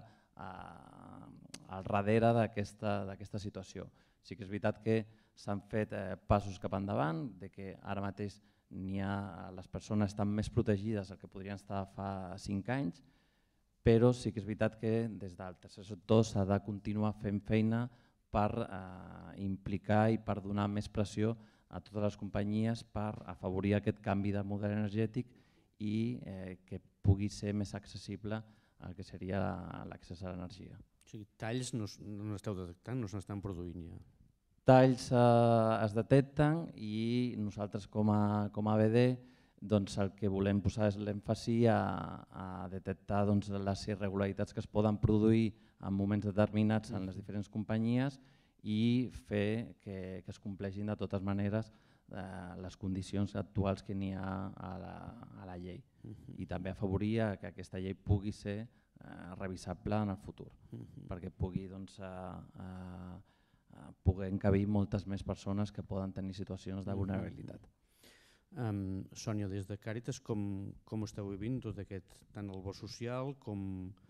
eh, al darrere d'aquesta situació. Sí que és veritat que s'han fet eh, passos cap endavant, de que ara mateix n'hi ha, les persones estan més protegides del que podrien estar fa cinc anys, però sí que és veritat que des del tercer sector s'ha de continuar fent feina per eh, implicar i per donar més pressió a totes les companyies per afavorir aquest canvi de model energètic i eh, que pugui ser més accessible al que seria l'accés a l'energia. O sigui, talls no, no n'esteu detectant, no se n'estan produint ja? Talls eh, es detecten i nosaltres com a, com a A B D doncs, el que volem posar és l'èmfasi a, a detectar doncs, les irregularitats que es poden produir en moments determinats en les diferents companyies i fer que, que es compleixin de totes maneres eh, les condicions actuals que n'hi ha a la, a la llei. Uh-huh. I també afavorir que aquesta llei pugui ser eh, revisable en el futur, uh-huh. perquè pugui doncs, eh, eh, poder encabir moltes més persones que poden tenir situacions de vulnerabilitat. Um, Sònia, des de Càritas, com, com esteu vivint tot aquest, tant el bo social com,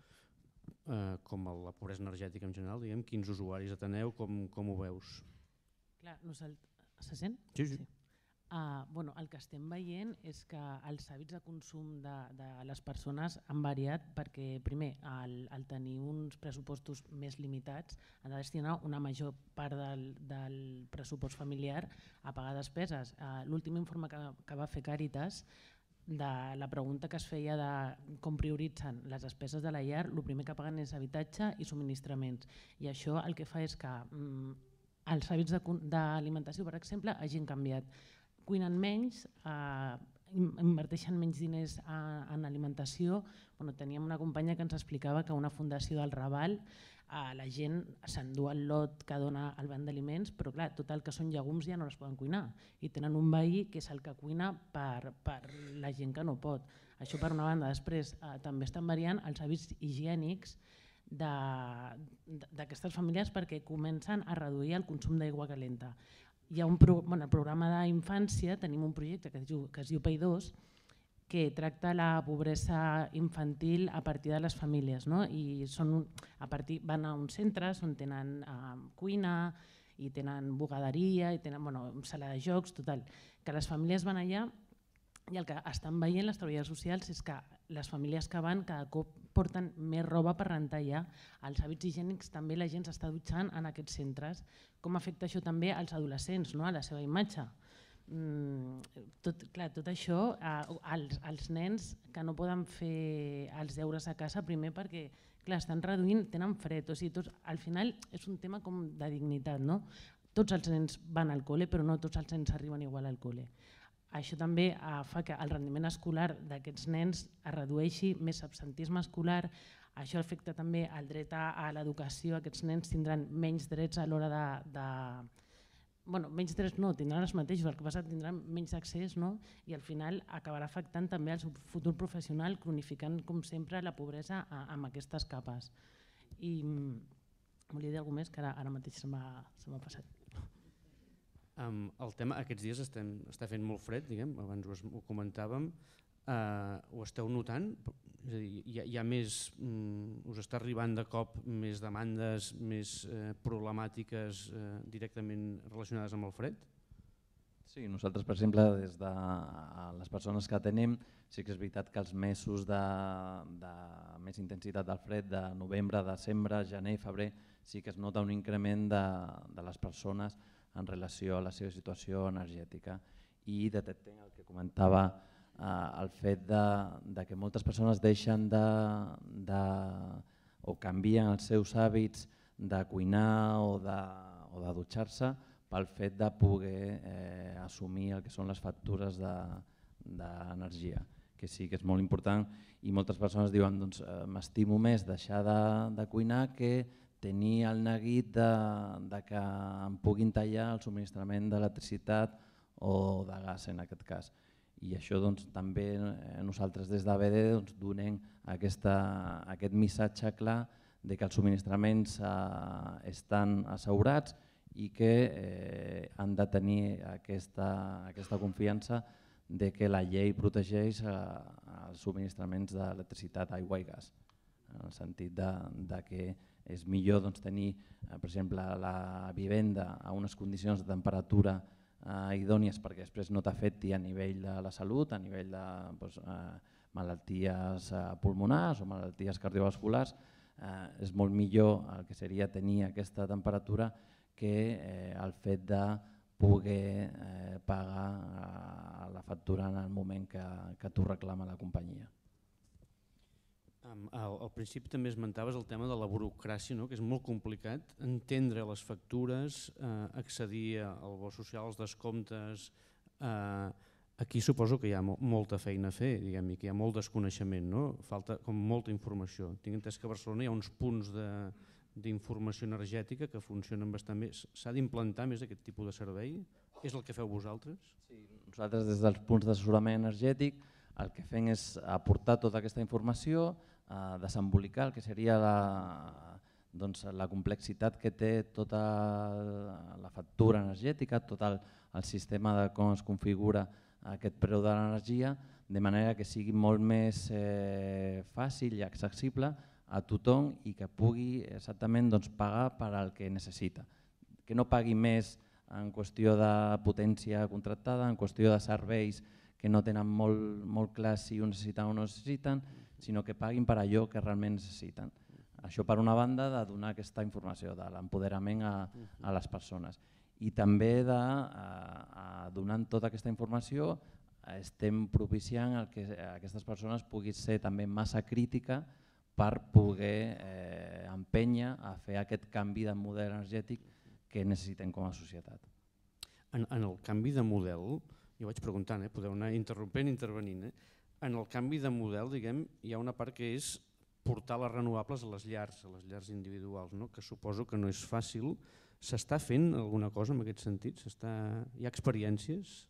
uh, com la pobresa energètica en general? Diguem, quins usuaris ateneu, com, com ho veus? Clar, nosaltres... Se sent? Sí, sí. sí. Uh, bueno, el que estem veient és que els hàbits de consum de, de les persones han variat perquè, primer, al, al tenir uns pressupostos més limitats, han de destinar una major part del, del pressupost familiar a pagar despeses. Uh, L'últim informe que, que va fer Càritas, de la pregunta que es feia de com prioritzen les despeses de la llar, el primer que paguen és habitatge i subministraments. I això el que fa és que mm, els hàbits d'alimentació, per exemple, hagin canviat. Cuinen menys, eh, inverteixen menys diners a, en alimentació. Bueno, teníem una companya que ens explicava que una fundació del Raval eh, la gent s'endú el lot que dona el banc d'aliments, però clar, tot el que són llegums ja no les poden cuinar i tenen un veí que és el que cuina per, per la gent que no pot. Això per una banda. Després eh, també estan variant els hàbits higiènics d'aquestes famílies perquè comencen a reduir el consum d'aigua calenta. Hi ha un pro, bueno, el programa d'infància, tenim un projecte que es diu, que es diu P I dos que tracta la pobresa infantil a partir de les famílies, no? I són, a partir, van a uns centres on tenen eh, cuina i tenen bugaderia i tenen bueno, sala de jocs, total, que les famílies van allà i el que estan veient les treballadores socials és que les famílies que van cada cop porten més roba per rentar ja. Els hàbits higiènics també la gent s'està dutxant en aquests centres. Com afecta això també als adolescents, no? A la seva imatge? Mm, tot, clar, tot això, eh, els, els nens que no poden fer els deures a casa primer perquè clar, estan reduint, tenen fred, o sigui, tots, al final és un tema com de dignitat, no? Tots els nens van al col·le però no tots els nens arriben igual al col·le. Això també eh, fa que el rendiment escolar d'aquests nens es redueixi, més absentisme escolar, això afecta també el dret a, a l'educació, aquests nens tindran menys drets a l'hora de, de... Bueno, menys drets no, tindran els mateixos, el que passa tindran menys accés, no? I al final acabarà afectant també el seu futur professional, cronificant com sempre la pobresa a, amb aquestes capes. I volia dir alguna més que ara, ara mateix se m'ha passat. Um, el tema, aquests dies estem, està fent molt fred, diguem, abans ho, ho comentàvem. ho esteu notant? És a dir, hi ha, hi ha més, us està arribant de cop més demandes, més problemàtiques directament relacionades amb el fred? Sí, nosaltres, per exemple, des de les persones que atenem, sí que és veritat que els mesos de, de més intensitat del fred, de novembre, desembre, gener i febrer, sí que es nota un increment de, de les persones en relació a la seva situació energètica. I detectem el que comentava, eh, el fet de, de que moltes persones deixen de, de, o canvien els seus hàbits de cuinar o de, o de dutxar-se pel fet de poder eh, assumir el que són les factures d'energia, de, que sí que és molt important, i moltes persones diuen doncs, eh, m'estimo més deixar de, de cuinar que tenir el neguit de, de que em puguin tallar el subministrament d'electricitat o de gas en aquest cas. I això doncs, també eh, nosaltres des d'A B D doncs, donem aquesta, aquest missatge clar de que els subministraments eh, estan assegurats i que eh, han de tenir aquesta, aquesta confiança de que la llei protegeix eh, els subministraments d'electricitat, aigua i gas, en el sentit de, de que és millor doncs, tenir, eh, per exemple, la vivenda a unes condicions de temperatura eh, idònies perquè després no t'afecti a nivell de la salut, a nivell de doncs, eh, malalties eh, pulmonars o malalties cardiovasculars. Eh, és molt millor el que seria tenir aquesta temperatura que eh, el fet de poder eh, pagar eh, la factura en el moment que, que t'ho reclama la companyia. Um, al, al principi també esmentaves el tema de la burocràcia, no? Que és molt complicat entendre les factures, eh, accedir al bo social, als descomptes. Eh, aquí suposo que hi ha mo molta feina a fer, diguem, i que hi ha molt desconeixement, no? Falta com molta informació. Tinc entès que a Barcelona hi ha uns punts de d'informació energètica que funcionen bastant bé. S'ha d'implantar més aquest tipus de servei? És el que feu vosaltres? Sí, nosaltres des dels punts d'assessorament energètic el que fem és aportar tota aquesta informació, eh, desembolicar el que seria la, doncs, la complexitat que té tota la factura energètica, tot el, el sistema de com es configura aquest preu de l'energia, de manera que sigui molt més eh, fàcil i accessible a tothom i que pugui exactament doncs, pagar per al que necessita. Que no pagui més en qüestió de potència contractada, en qüestió de serveis que no tenen molt, molt clar si ho necessiten o no necessiten, sinó que paguin per allò que realment necessiten. Això per una banda de donar aquesta informació, de l'empoderament a, a les persones. I també de, a, a, donant tota aquesta informació estem propiciant el que aquestes persones puguin ser també massa crítica per poder eh, empènyer a fer aquest canvi de model energètic que necessitem com a societat. En, en el canvi de model, jo vaig preguntant, eh, podeu anar interrompent i intervenint, eh? En el canvi de model diguem, hi ha una part que és portar les renovables a les llars, a les llars individuals, no? Que suposo que no és fàcil. S'està fent alguna cosa en aquest sentit? Hi ha experiències?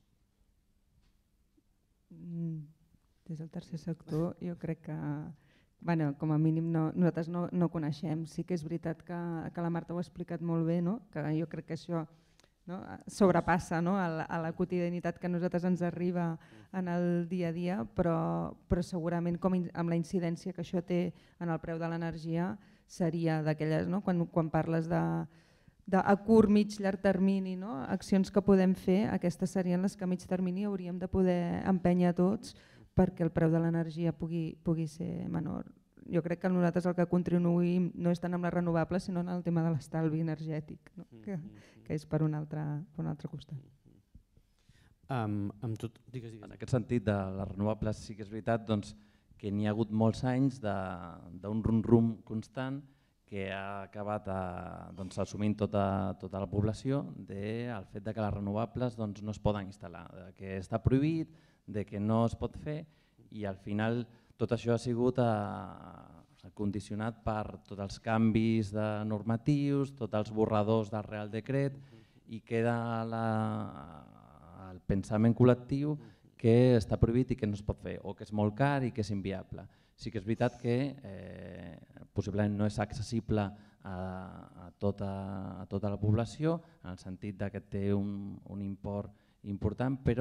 Mm, des del tercer sector jo crec que bueno, com a mínim no, nosaltres no, no coneixem. Sí que és veritat que, que la Marta ho ha explicat molt bé, no? Que jo crec que això no? sobrepassa no? a, la, a la quotidianitat que a nosaltres ens arriba en el dia a dia, però, però segurament com in, amb la incidència que això té en el preu de l'energia seria d'aquelles, no? quan, quan parles de, de a curt, mig, llarg termini, no? Accions que podem fer, aquestes serien les que a mig termini hauríem de poder empènyer tots perquè el preu de l'energia pugui, pugui ser menor. Jo crec que nosaltres el que contribuïm no és tant amb les renovables, sinó en el tema de l'estalvi energètic, no? que, que és per un altre, per un altre costat. Um, amb tot, digues, digues. En aquest sentit, de les renovables sí que és veritat doncs, que n'hi ha hagut molts anys d'un rum-rum constant que ha acabat a, doncs, assumint tota, tota la població del fet de que les renovables doncs, no es poden instal·lar, que està prohibit, de que no es pot fer i al final tot això ha sigut eh, condicionat per tots els canvis de normatius, tots els borradors del Real Decret i queda la, el pensament col·lectiu que està prohibit i que no es pot fer o que és molt car i que és inviable. Sí que és veritat que eh, possiblement no és accessible a, a, tota, a tota la població en el sentit que té un, un import important, però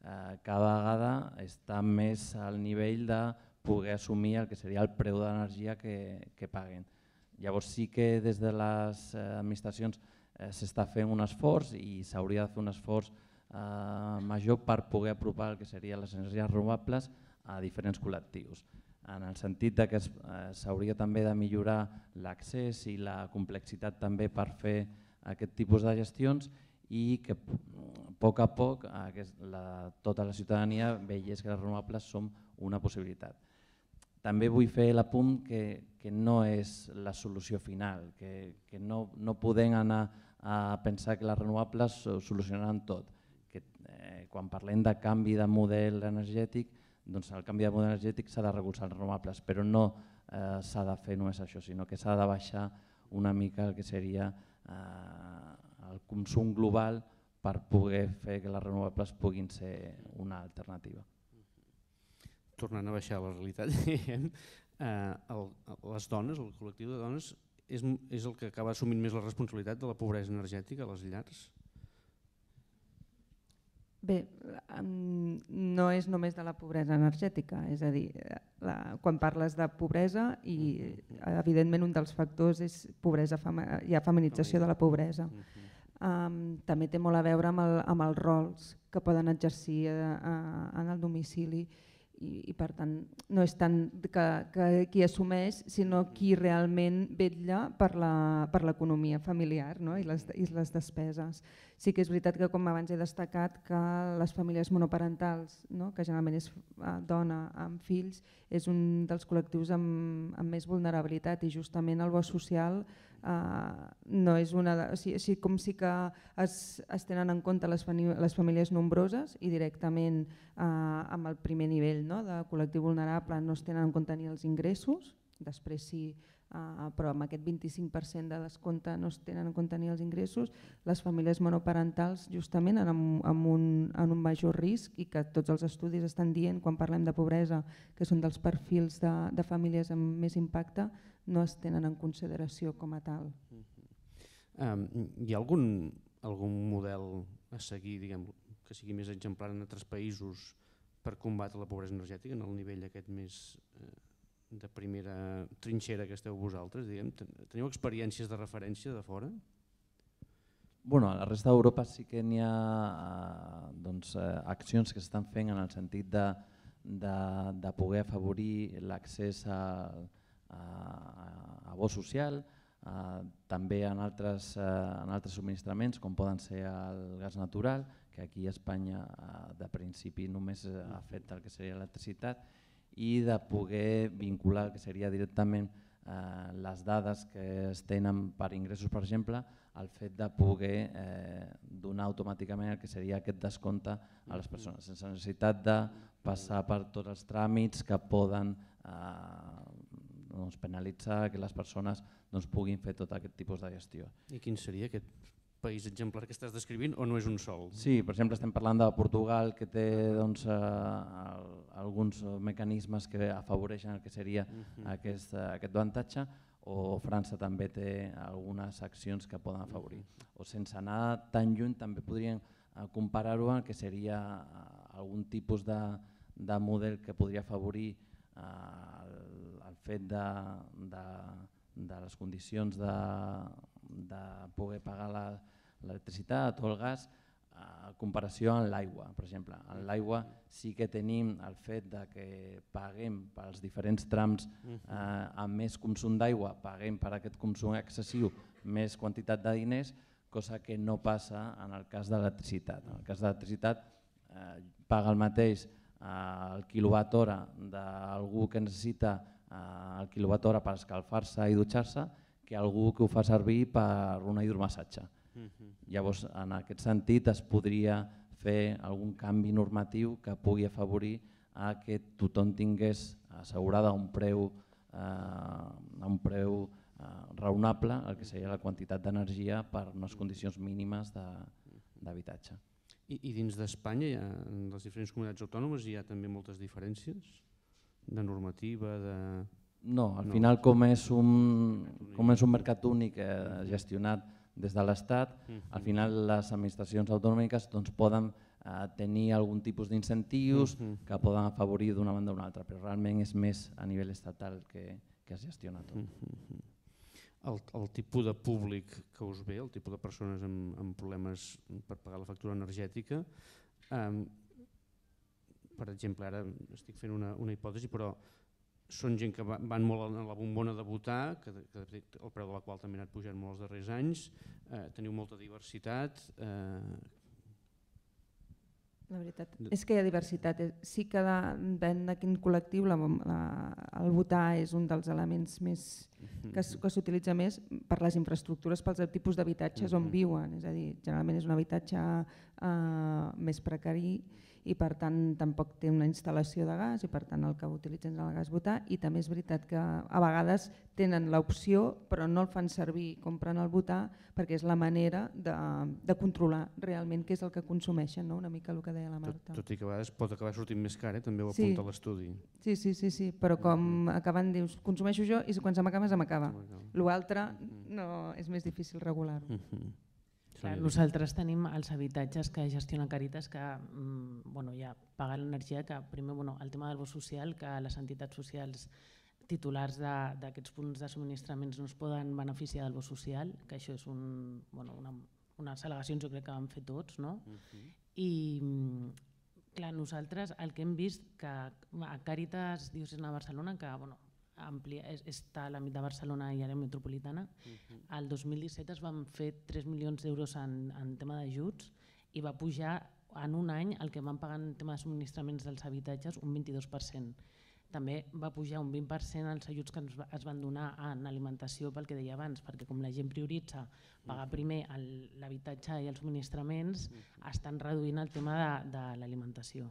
eh, cada vegada està més al nivell de poder assumir el que seria el preu de l'energia que, que paguen. Llavors sí que des de les eh, administracions eh, s'està fent un esforç i s'hauria de fer un esforç eh, major per poder apropar el que serien les energies renovables a diferents col·lectius. En el sentit de que s'hauria també de millorar l'accés i la complexitat també per fer aquest tipus de gestions i que a poc a poc la, tota la ciutadania veiés que les renovables són una possibilitat. També vull fer l'apunt que, que no és la solució final, que, que no, no podem anar a pensar que les renovables solucionaran tot. Que, eh, quan parlem de canvi de model energètic, doncs el canvi de model energètic s'ha de recolzar els renovables, però no eh, s'ha de fer només això, sinó que s'ha de baixar una mica el que seria eh, el consum global per poder fer que les renovables puguin ser una alternativa. Tornant a baixar la realitat, diguem, eh, el, les dones, el col·lectiu de dones, és, és el que acaba assumint més la responsabilitat de la pobresa energètica a les llars? Bé, no és només de la pobresa energètica, és a dir, la, quan parles de pobresa i evidentment un dels factors és pobresa, hi ha feminització de la pobresa. Um, també té molt a veure amb, el, amb els rols que poden exercir a, a, en el domicili i, i per tant no és tant que, que qui assumeix sinó qui realment vetlla per l'economia familiar, no? I, les, i les despeses. Sí que és veritat que, com abans he destacat, que les famílies monoparentals, no? Que generalment és dona amb fills, és un dels col·lectius amb, amb més vulnerabilitat i justament el bo social Uh, no és una de, o sigui, així com sí que es, es tenen en compte les, les famílies nombroses i directament uh, amb el primer nivell, no? De col·lectiu vulnerable no es tenen en compte ni els ingressos, després sí, uh, però amb aquest vint-i-cinc per cent de descompte no es tenen en compte ni els ingressos, les famílies monoparentals justament en, en, un, en un major risc i que tots els estudis estan dient quan parlem de pobresa que són dels perfils de, de famílies amb més impacte, no es tenen en consideració com a tal. Um, hi ha algun, algun model a seguir, diguem, que sigui més exemplar en altres països per combatre la pobresa energètica en el nivell aquest més eh, de primera trinxera que esteu vosaltres? Diguem, teniu experiències de referència de fora? Bueno, a la resta d'Europa sí que n'hi ha eh, doncs, eh, accions que s'estan fent en el sentit de, de, de poder afavorir l'accés a a bo social, eh, també en altres, eh, en altres subministraments com poden ser el gas natural, que aquí a Espanya eh, de principi només ha fet el que seria l'electricitat, i de poder vincular el que seria directament eh, les dades que es tenen per ingressos, per exemple, al fet de poder eh, donar automàticament el que seria aquest descompte a les persones, sense necessitat de passar per tots els tràmits que poden eh, doncs, penalitzar que les persones doncs, puguin fer tot aquest tipus de gestió. I quin seria aquest país exemplar que estàs descrivint o no és un sol? Sí, per exemple estem parlant de Portugal, que té doncs, eh, el, alguns mecanismes que afavoreixen el que seria uh-huh. aquest, aquest avantatge, o França també té algunes accions que poden afavorir. O sense anar tan lluny també podríem eh, comparar-ho amb el que seria eh, algun tipus de, de model que podria afavorir eh, el, el fet de, de, de les condicions de, de poder pagar l'electricitat o el gas a comparació amb l'aigua. Per exemple, en l'aigua sí que tenim el fet de que paguem pels diferents trams eh, amb més consum d'aigua, paguem per aquest consum excessiu més quantitat de diners, cosa que no passa en el cas de l'electricitat. En el cas de l'electricitat eh, paga el mateix el quilowatt hora d'algú que necessita el quilowatt hora per escalfar-se i dutxar-se que algú que ho fa servir per una hidromassatge. Llavors, en aquest sentit, es podria fer algun canvi normatiu que pugui afavorir a que tothom tingués assegurada un preu, eh, un preu eh, raonable, el que seria la quantitat d'energia per unes condicions mínimes d'habitatge. I, I dins d'Espanya, en les diferents comunitats autònomes, hi ha també moltes diferències de normativa? De... No, al no. final com és, un, com és un mercat únic eh, gestionat des de l'Estat, al final les administracions autonòmiques doncs, poden tenir algun tipus d'incentius que poden afavorir d'una banda o una altra, però realment és més a nivell estatal que es gestiona tot. El tipus de públic que us ve, el tipus de persones amb problemes per pagar la factura energètica, per exemple, ara estic fent una hipòtesi, però són gent que van molt a la bombona de votar, el preu de la qual també ha anat pujant molt els darrers anys, teniu molta diversitat. La veritat és que hi ha diversitat. Sí que depèn de quin col·lectiu, el votar és un dels elements que s'utilitza més per les infraestructures, pels tipus d'habitatges on viuen. És a dir, generalment és un habitatge més precari i per tant tampoc té una instal·lació de gas i per tant el que utilitzen és el gas votar, i també és veritat que a vegades tenen l'opció però no el fan servir, compren el votar perquè és la manera de controlar realment què és el que consumeixen, una mica el que deia la Marta. Tot i que a vegades pot acabar sortint més car, també ho apunta l'estudi. Sí, sí, sí, però com acaben, dius, consumeixo jo i quan se m'acaba, se m'acaba. L'altre és més difícil regular-ho. Nosaltres tenim els habitatges que gestiona Càritas que ja paguen l'energia, que primer el tema del bo social, que les entitats socials titulars d'aquests punts de subministraments no es poden beneficiar del bo social, que això és unes al·legacions jo crec que vam fer tots. I nosaltres el que hem vist que a Càritas Diocesana de Barcelona, que està a l'àmbit de Barcelona i àrea metropolitana, el dos mil disset es van fer tres milions d'euros en tema d'ajuts i va pujar en un any el que van pagar en tema de subministraments dels habitatges un vint-i-dos per cent. També va pujar un vint per cent els ajuts que es van donar en alimentació, pel que deia abans, perquè com la gent prioritza pagar primer l'habitatge i els subministraments, estan reduint el tema de l'alimentació.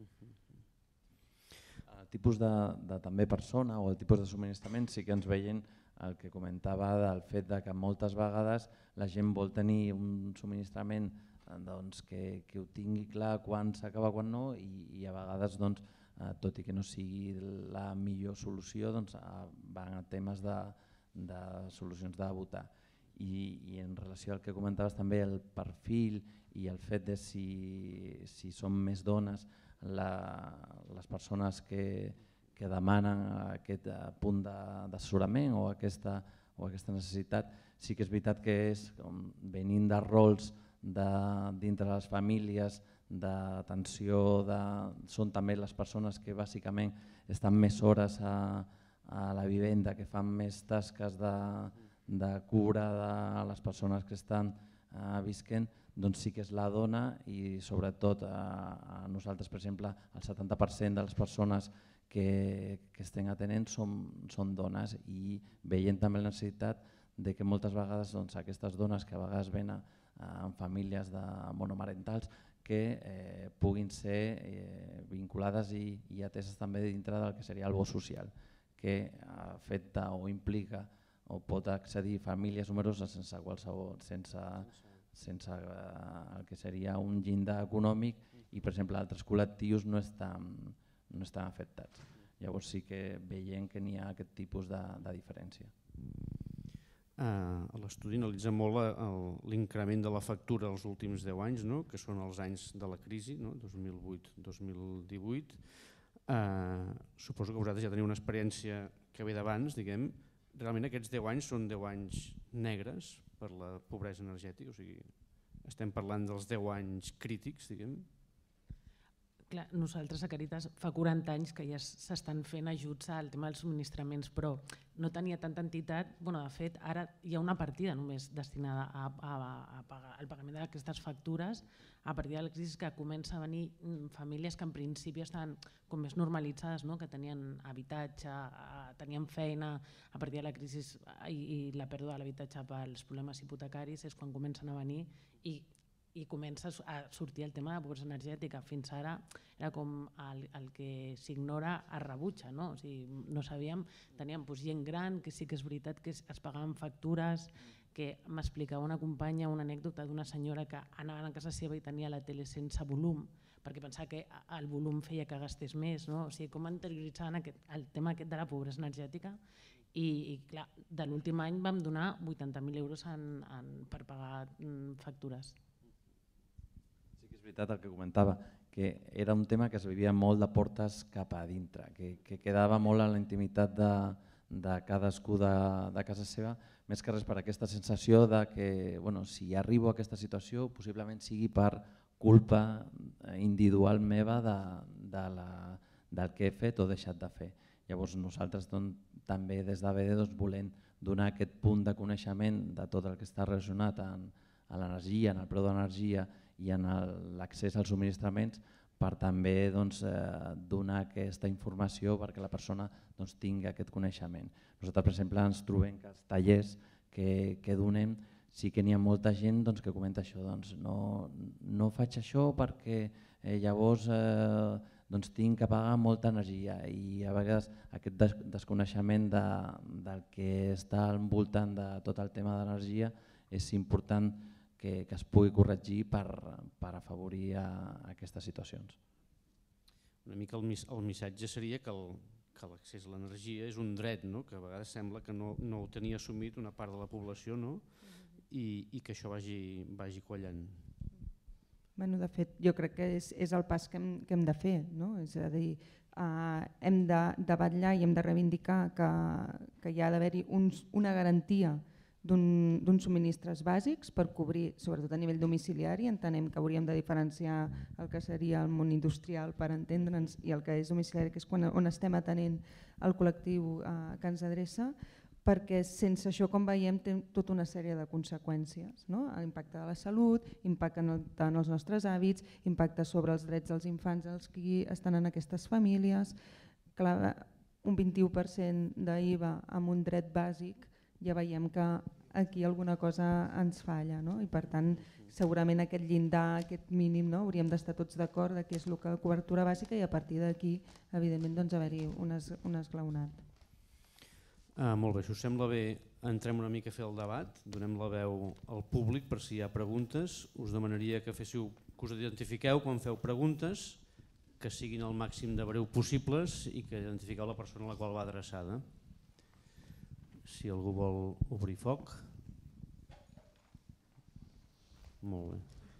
El tipus de també persona o el tipus de subministrament sí que ens veiem el que comentava del fet que moltes vegades la gent vol tenir un subministrament que ho tingui clar quan s'acaba, quan no, i a vegades, tot i que no sigui la millor solució, van a temes de solucions de votar. I en relació al que comentaves també, el perfil i el fet de si són més dones les persones que demanen aquest punt d'assessorament o aquesta necessitat, sí que és veritat que és venint de rols dintre les famílies, d'atenció, són també les persones que bàsicament estan més hores a la vivenda, que fan més tasques de cura de les persones que estan visquent, doncs sí que és la dona, i sobretot a nosaltres, per exemple, el setanta per cent de les persones que estem atenent són dones, i veiem també la necessitat que moltes vegades aquestes dones que a vegades venen en famílies monomarentals que puguin ser vinculades i ateses també dintre del que seria el bo social, que afecta o implica o pot accedir a famílies numeroses sense qualsevol, sense sense el que seria un llindar econòmic, i per exemple altres col·lectius no estan afectats. Llavors sí que veiem que n'hi ha aquest tipus de diferència. L'estudi analitza molt l'increment de la factura els últims deu anys, que són els anys de la crisi, dos mil vuit dos mil divuit. Suposo que vosaltres ja teniu una experiència que ve d'abans. Realment aquests deu anys són deu anys negres per la pobresa energètica, o sigui, estem parlant dels deu anys crítics, diguem. Clar, nosaltres a Càritas fa quaranta anys que ja s'estan fent ajuts al tema dels subministraments, però no tenia tanta entitat. De fet, ara hi ha una partida només destinada al pagament d'aquestes factures a partir de la crisi, que comença a venir famílies que en principi estan com més normalitzades, que tenien habitatge, tenien feina. A partir de la crisi i la pèrdua de l'habitatge pels problemes hipotecaris és quan comencen a venir i comença a sortir el tema de pobresa energètica. Fins ara era com el que s'ignora es rebutja, no sabíem, teníem gent gran que sí que és veritat que es pagaven factures, que m'explicava una companya una anècdota d'una senyora que anava a casa seva i tenia la tele sense volum perquè pensava que el volum feia que gastés més, o sigui, com interioritzaven el tema aquest de la pobresa energètica. I clar, de l'últim any vam donar vuitanta mil euros per pagar factures. Sí que és és veritat el que comentava, que era un tema que es vivia molt de portes cap a dintre, que, que quedava molt a la intimitat de, de cadascú de, de casa seva, més que res per aquesta sensació de que bueno, si arribo a aquesta situació possiblement sigui per culpa individual meva de, de la, del que he fet o deixat de fer. Llavors nosaltres doncs, també des d'A B D doncs, volem donar aquest punt de coneixement de tot el que està relacionat amb a l'energia, en el preu d'energia i en l'accés als subministraments per també doncs, eh, donar aquesta informació perquè la persona doncs, tingui aquest coneixement. Nosaltres, per exemple, ens trobem que els tallers que, que donem sí que n'hi ha molta gent doncs, que comenta això, doncs, no, no faig això perquè eh, llavors eh, doncs, tinc que pagar molta energia i a vegades aquest des desconeixement de, del que està al voltant de tot el tema d'energia és important que, que es pugui corregir per, per afavorir a, a aquestes situacions. Una mica el, el missatge seria que l'accés a l'energia és un dret, no? Que a vegades sembla que no, no ho tenia assumit una part de la població, no? I, i que això vagi, vagi quallant. Bueno, de fet, jo crec que és, és el pas que hem, que hem de fer, no? És a dir, eh, hem de, de vetllar i hem de reivindicar que, que hi ha d'haver-hi una garantia d'uns subministres bàsics per cobrir, sobretot a nivell domiciliari. Entenem que hauríem de diferenciar el que seria el món industrial per entendre'ns i el que és domiciliari, que és quan, on estem atenent el col·lectiu eh, que ens adreça, perquè sense això, com veiem, té tota una sèrie de conseqüències, no? Impacte de la salut, impacte en els nostres hàbits, impacte sobre els drets dels infants dels que estan en aquestes famílies. Clar, un vint-i-u per cent d'I V A amb un dret bàsic, ja veiem que aquí alguna cosa ens falla, no? I per tant segurament aquest llindar, aquest mínim, no? Hauríem d'estar tots d'acord de què és el que cobertura bàsica i a partir d'aquí evidentment doncs, haver-hi un, es, un esglaonat. Ah, molt bé, si us sembla bé, entrem una mica a fer el debat, donem la veu al públic per si hi ha preguntes. Us demanaria que féssiu, que us identifiqueu quan feu preguntes, que siguin el màxim de breu possibles i que identifiqueu la persona a la qual va adreçada. Si algú vol obrir foc. Molt bé.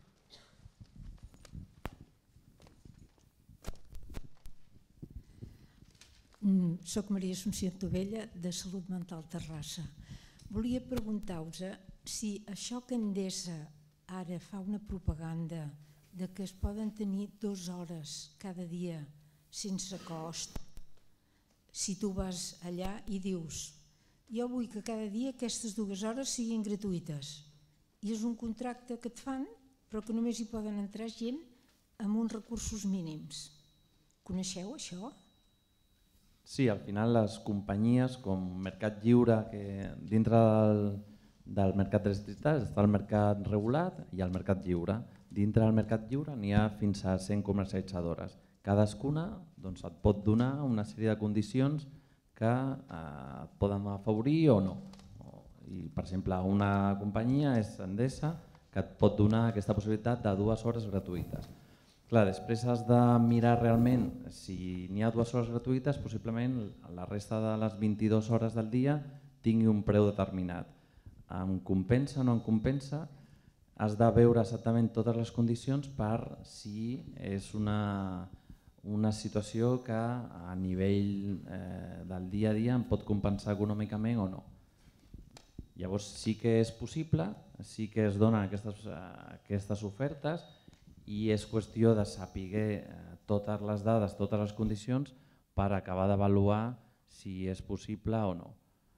Mm, soc Maria Assumpció Tovella, de Salut Mental Terrassa. Volia preguntar-vos si això que Endesa ara fa una propaganda de que es poden tenir dues hores cada dia sense cost, si tu vas allà i dius jo vull que cada dia aquestes dues hores siguin gratuïtes i és un contracte que et fan però que només hi poden entrar gent amb uns recursos mínims. Coneixeu això? Sí, al final les companyies com Mercat Lliure, que dintre del, del mercat d'electricitat està el mercat regulat i el mercat lliure. Dintre del mercat lliure n'hi ha fins a cent comercialitzadores. Cadascuna doncs, et pot donar una sèrie de condicions que eh, et poden afavorir o no. I, per exemple, una companyia és Endesa que et pot donar aquesta possibilitat de dues hores gratuïtes. Clar, després has de mirar realment si n'hi ha dues hores gratuïtes, possiblement la resta de les vint-i-dues hores del dia tingui un preu determinat. Em compensa o no em compensa? Has de veure exactament totes les condicions per si és una, una situació que a nivell eh, del dia a dia em pot compensar econòmicament o no. Llavors sí que és possible, sí que es donen aquestes, aquestes ofertes i és qüestió de saber totes les dades, totes les condicions per acabar d'avaluar si és possible o no.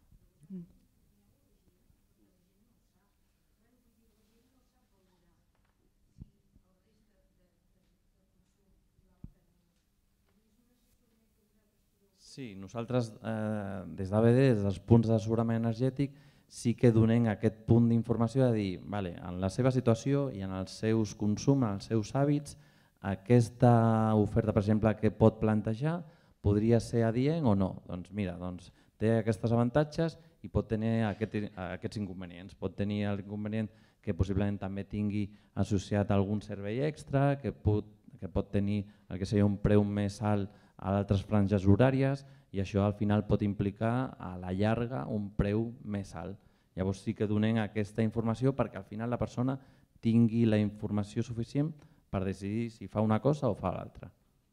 Sí, nosaltres eh, des d'A B D, des dels punts d'assegurament energètic, sí que donem aquest punt d'informació de dir, vale, en la seva situació i en els seus consums, en els seus hàbits, aquesta oferta, per exemple, que pot plantejar podria ser adient o no. Doncs mira, doncs, té aquests avantatges i pot tenir aquest, aquests inconvenients. Pot tenir l'inconvenient que possiblement també tingui associat algun servei extra, que pot, que pot tenir el que seria un preu més alt a altres franges horàries i això al final pot implicar a la llarga un preu més alt. Llavors sí que donem aquesta informació perquè al final la persona tingui la informació suficient per decidir si fa una cosa o fa l'altra.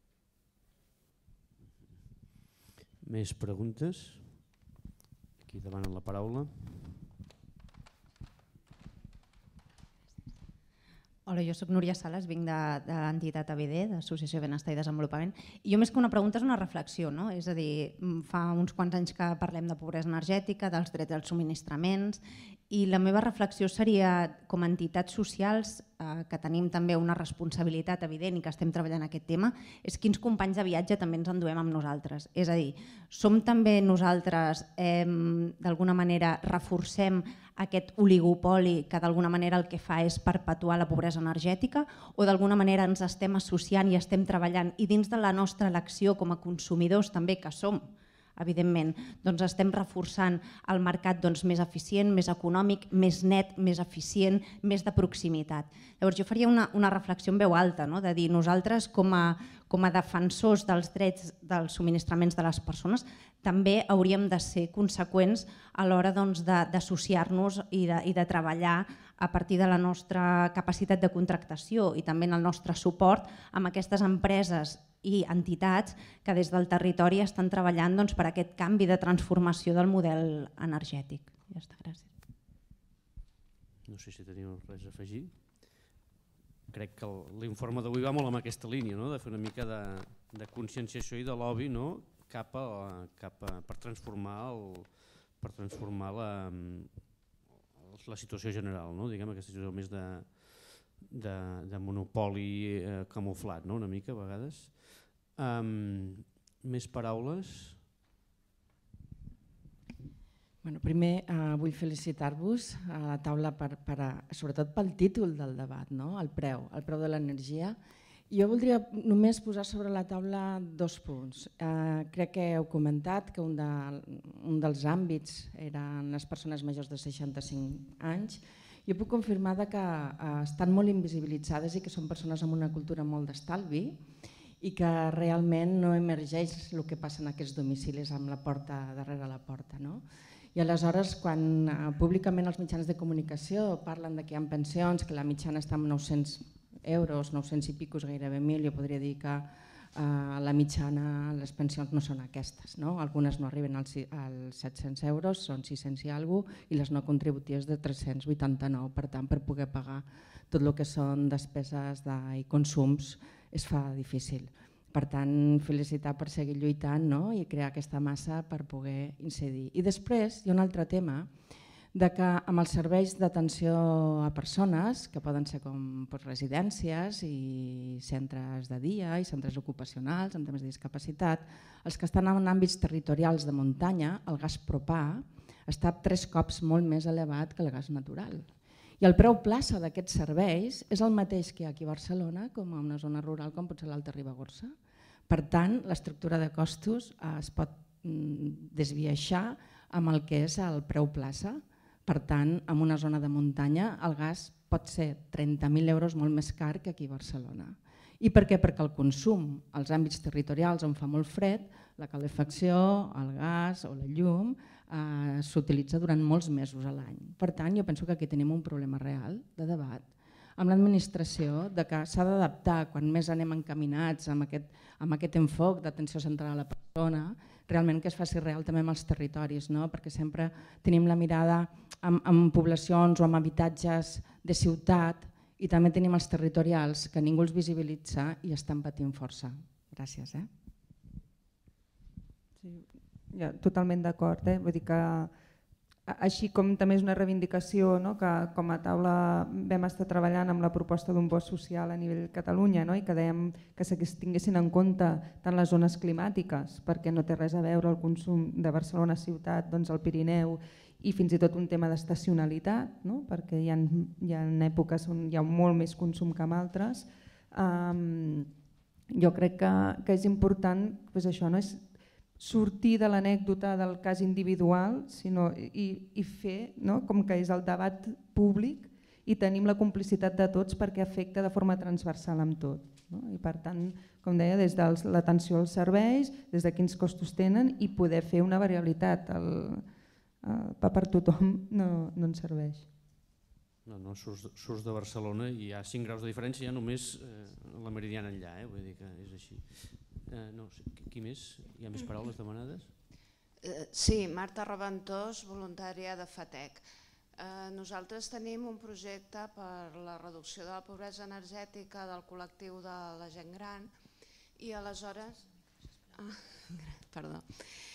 Més preguntes? Aquí demanen la paraula. Hola, jo soc Núria Sales, vinc de, de l'entitat A B D, d'Associació de Benestar i Desenvolupament. I jo més que una pregunta és una reflexió, no? És a dir, fa uns quants anys que parlem de pobresa energètica, dels drets als subministraments, i la meva reflexió seria, com a entitats socials, eh, que tenim també una responsabilitat evident i que estem treballant aquest tema, és quins companys de viatge també ens enduem amb nosaltres. És a dir, som també nosaltres, eh, d'alguna manera, reforcem aquest oligopoli que d'alguna manera el que fa és perpetuar la pobresa energètica, o d'alguna manera ens estem associant i estem treballant i dins de la nostra elecció com a consumidors també que som, evidentment, doncs estem reforçant el mercat doncs, més eficient, més econòmic, més net, més eficient, més de proximitat. Llavors jo faria una, una reflexió en veu alta, no? De dir nosaltres com a, com a defensors dels drets dels subministraments de les persones també hauríem de ser conseqüents a l'hora doncs, d'associar-nos i, de, i de treballar a partir de la nostra capacitat de contractació i també en el nostre suport amb aquestes empreses i entitats que des del territori estan treballant doncs, per aquest canvi de transformació del model energètic. Ja està, gràcies. No sé si teniu res a afegir. Crec que l'informe d'avui va molt en aquesta línia, no? De fer una mica de, de conscienciació i de lobby, no? cap a, cap a, per transformar, el, per transformar la, la situació general, no? Diguem, aquesta situació més de, de, de monopoli eh, camuflat, no? Una mica a vegades. Um, més paraules? Bueno, primer uh, vull felicitar-vos a la taula per, per a, sobretot pel títol del debat, no? El preu, el preu de l'energia. Jo voldria només posar sobre la taula dos punts. Uh, crec que heu comentat que un, de, un dels àmbits eren les persones majors de seixanta-cinc anys. Jo puc confirmar que uh, estan molt invisibilitzades i que són persones amb una cultura molt d'estalvi i que realment no emergeix el que passa en aquests domicilis amb la porta darrere la porta. No? I aleshores, quan uh, públicament els mitjans de comunicació parlen de que hi ha pensions, que la mitjana està en nou-cents euros, nou-cents i picos, gairebé mil, jo podria dir que uh, la mitjana, les pensions no són aquestes. No? Algunes no arriben als, als set-cents euros, són sis-cents i alguna cosa, i les no contributives de tres-cents vuitanta-nou. Per tant, per poder pagar tot el que són despeses de, i consums es fa difícil. Per tant, felicitar per seguir lluitant, no? I crear aquesta massa per poder incidir. I després hi ha un altre tema de que amb els serveis d'atenció a persones, que poden ser com pues, residències i centres de dia i centres ocupacionals amb temes de discapacitat, els que estan en àmbits territorials de muntanya, el gas propà està tres cops molt més elevat que el gas natural. I el preu plaça d'aquests serveis és el mateix que hi ha aquí a Barcelona com a una zona rural com pot ser l'Alta Ribagorça. Per tant, l'estructura de costos es pot desviaixar amb el que és el preu plaça. Per tant, en una zona de muntanya el gas pot ser trenta mil euros molt més car que aquí a Barcelona. I per què? Perquè el consum als àmbits territorials on fa molt fred, la calefacció, el gas o la llum eh, s'utilitza durant molts mesos a l'any. Per tant, jo penso que aquí tenim un problema real de debat amb l'administració de que s'ha d'adaptar quan més anem encaminats amb aquest, amb aquest enfoc d'atenció central a la persona, realment que es faci real també amb els territoris, no? Perquè sempre tenim la mirada en, en poblacions o en habitatges de ciutat i també tenim els territorials que ningú els visibilitza i estan patint força. Gràcies. Eh? Sí, ja, totalment d'acord. Eh? Vull dir que així com també és una reivindicació, no? Que com a taula vam estar treballant amb la proposta d'un bo social a nivell Catalunya, no? I que dèiem que se tinguessin en compte tant les zones climàtiques, perquè no té res a veure el consum de Barcelona ciutat, doncs el Pirineu, i fins i tot un tema d'estacionalitat, no? Perquè hi ha, hi ha èpoques on hi ha molt més consum que en altres. Um, jo crec que, que és important pues això, no? És sortir de l'anècdota del cas individual sinó, i, i fer, no? Com que és el debat públic i tenim la complicitat de tots perquè afecta de forma transversal amb tot. No? I per tant, com deia, des de l'atenció als serveis, des de quins costos tenen i poder fer una variabilitat. El, Uh, per tothom no, no ens serveix. No, no, surts, surts de Barcelona i hi ha cinc graus de diferència, ja només eh, la Meridiana enllà, eh? Vull dir que és així. Eh, no, qui més? Hi ha més paraules demanades? Eh, sí, Marta Reventós, voluntària de FATEC. Eh, nosaltres tenim un projecte per la reducció de la pobresa energètica del col·lectiu de la gent gran i aleshores... Ah, perdó.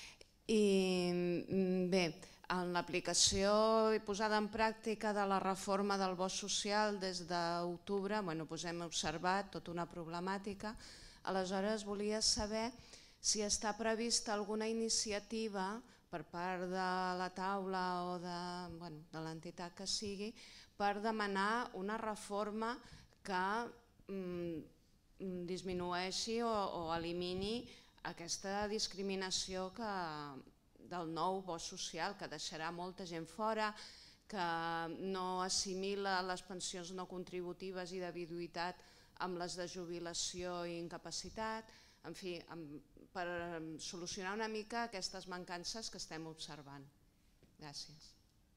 I bé, en l'aplicació i posada en pràctica de la reforma del bo social des d'octubre bueno, doncs hem observat tota una problemàtica. Aleshores volia saber si està prevista alguna iniciativa per part de la taula o de, bueno, de l'entitat que sigui per demanar una reforma que mm, disminueixi o, o elimini aquesta discriminació que, del nou bo social, que deixarà molta gent fora, que no assimila les pensions no contributives i de viduïtat amb les de jubilació i incapacitat, en fi, per solucionar una mica aquestes mancances que estem observant. Gràcies.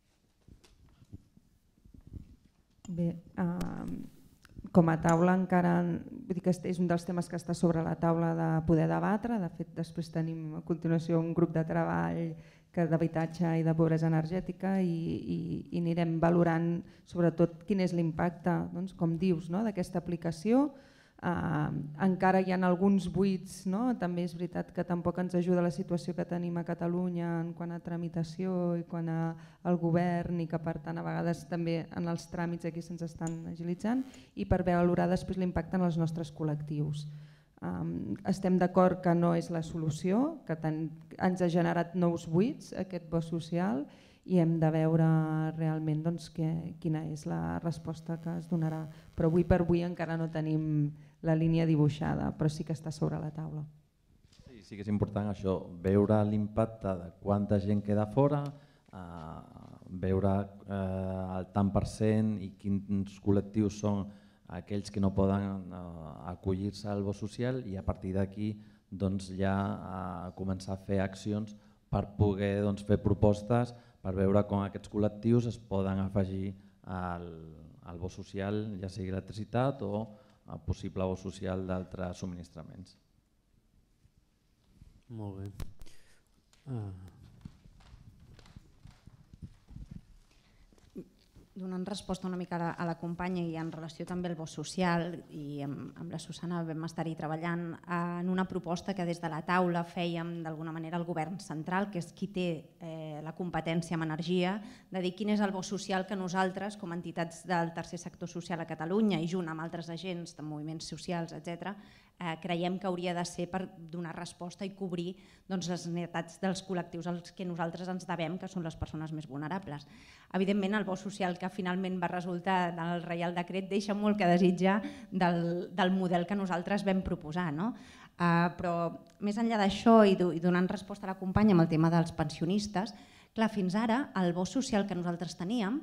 Bé, com a taula encara, vull dir que és un dels temes que està sobre la taula de poder debatre. De fet, després tenim a continuació un grup de treball d'habitatge i de pobresa energètica i, i, i anirem valorant sobretot quin és l'impacte, doncs, com dius, no?, d'aquesta aplicació. Uh, encara hi ha alguns buits, no? També és veritat que tampoc ens ajuda la situació que tenim a Catalunya en quant a tramitació i quant al govern i que per tant a vegades també en els tràmits aquí se'ns estan agilitzant i per valorar després l'impacte en els nostres col·lectius. Um, estem d'acord que no és la solució, que ten, ens ha generat nous buits aquest bo social i hem de veure realment doncs, que, quina és la resposta que es donarà. Però avui per avui encara no tenim la línia dibuixada, però sí que està sobre la taula. Sí, sí que és important això, veure l'impacte de quanta gent queda fora, eh, veure eh, el tant per cent i quins col·lectius són aquells que no poden eh, acollir-se al bo social i a partir d'aquí doncs, ja eh, començar a fer accions per poder doncs, fer propostes per veure com aquests col·lectius es poden afegir al, al bo social, ja sigui electricitat o el possible bo social d'altres subministraments. Molt bé. Ah. Donant resposta una mica a la, a la companya i en relació també al bo social i amb, amb la Susana vam estar-hi treballant en una proposta que des de la taula fèiem d'alguna manera al govern central, que és qui té eh, la competència en energia, de dir quin és el bo social que nosaltres com a entitats del tercer sector social a Catalunya i junt amb altres agents de moviments socials, etcètera, eh, creiem que hauria de ser per donar resposta i cobrir doncs, les necessitats dels col·lectius als que nosaltres ens devem, que són les persones més vulnerables. Evidentment, el bo social que finalment va resultar del Reial Decret deixa molt que desitjar del, del model que nosaltres vam proposar. No? Uh, però més enllà d'això i, do, i donant resposta a la companya amb el tema dels pensionistes, clar, fins ara el bo social que nosaltres teníem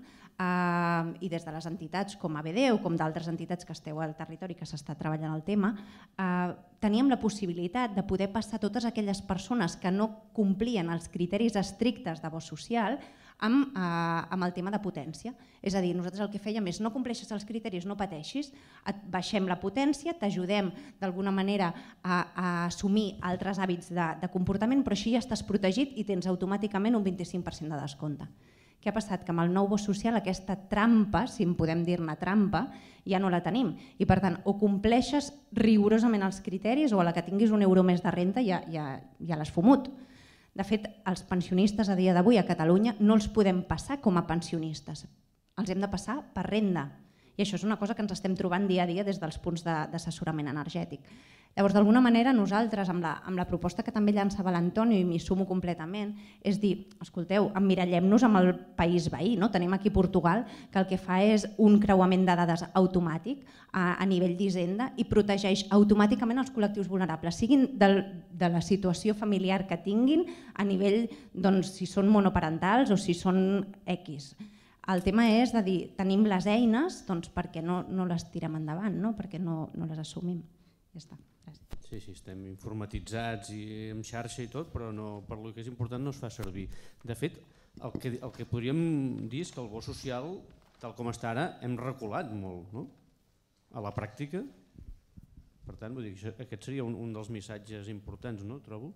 Uh, i des de les entitats com A B D o com d'altres entitats que esteu al territori que s'està treballant el tema, uh, teníem la possibilitat de poder passar totes aquelles persones que no complien els criteris estrictes de bo social amb, uh, amb el tema de potència. És a dir, nosaltres el que fèiem és no compleixes els criteris, no pateixis, et baixem la potència, t'ajudem d'alguna manera a, a assumir altres hàbits de, de comportament, però així ja estàs protegit i tens automàticament un vint-i-cinc per cent de descompte. Què ha passat? Que amb el nou bo social aquesta trampa, si en podem dir-ne trampa, ja no la tenim. I per tant, o compleixes rigorosament els criteris o a la que tinguis un euro més de renta ja, ja, ja l'has fumut. De fet, els pensionistes a dia d'avui a Catalunya no els podem passar com a pensionistes, els hem de passar per renda. I això és una cosa que ens estem trobant dia a dia des dels punts d'assessorament energètic. Llavors, d'alguna manera, nosaltres, amb la, amb la proposta que també llançava l'Antonio, i m'hi sumo completament, és dir, escolteu, emmirallem-nos amb el país veí. No? Tenim aquí Portugal, que el que fa és un creuament de dades automàtic a, a nivell d'Hisenda i protegeix automàticament els col·lectius vulnerables, siguin del, de la situació familiar que tinguin, a nivell, doncs, si són monoparentals o si són X. El tema és de dir, tenim les eines doncs, perquè no, no les tirem endavant, no? Perquè no, no les assumim. Ja està. Sí, sí, estem informatitzats i en xarxa i tot, però no, per lo que és important no es fa servir. De fet, el que, el que podríem dir és que el bo social tal com està ara, hem reculat molt, no? A la pràctica. Per tant, vull dir, aquest seria un, un dels missatges importants, no? Trobo.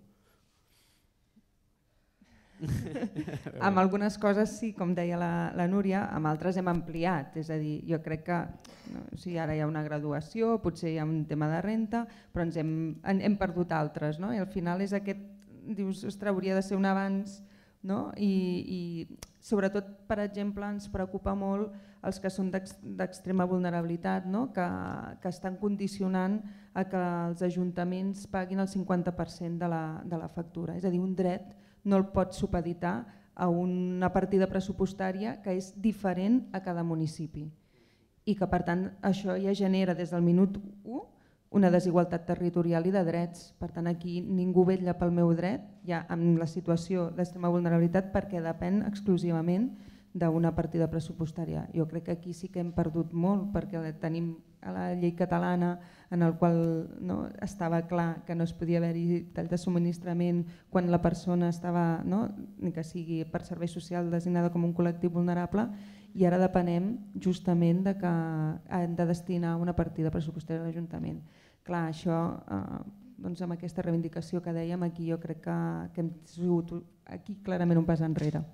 Amb algunes coses sí, com deia la, la Núria, amb altres hem ampliat, és a dir, jo crec que no, sí, ara hi ha una graduació, potser hi ha un tema de renta, però ens hem, hem perdut altres, no? I al final és aquest, dius, ostres, hauria de ser un abans, no? I, i sobretot, per exemple, ens preocupa molt els que són d'extrema vulnerabilitat, no? que, que estan condicionant a que els ajuntaments paguin el cinquanta per cent de la, de la factura, és a dir, un dret no el pot supeditar a una partida pressupostària que és diferent a cada municipi i que per tant això ja genera des del minut u una desigualtat territorial i de drets. Per tant aquí ningú vetlla pel meu dret ja amb la situació d'extrema vulnerabilitat perquè depèn exclusivament d'una partida pressupostària. Jo crec que aquí sí que hem perdut molt perquè tenim a la llei catalana en el qual no, estava clar que no es podia haver-hi tall de subministrament quan la persona estava, no, ni que sigui per servei social designada com un col·lectiu vulnerable, i ara depenem justament de que hem de destinar una partida pressupostària a l'Ajuntament. Clar, això, eh, doncs amb aquesta reivindicació que dèiem, aquí jo crec que, que hem sigut aquí clarament un pas enrere.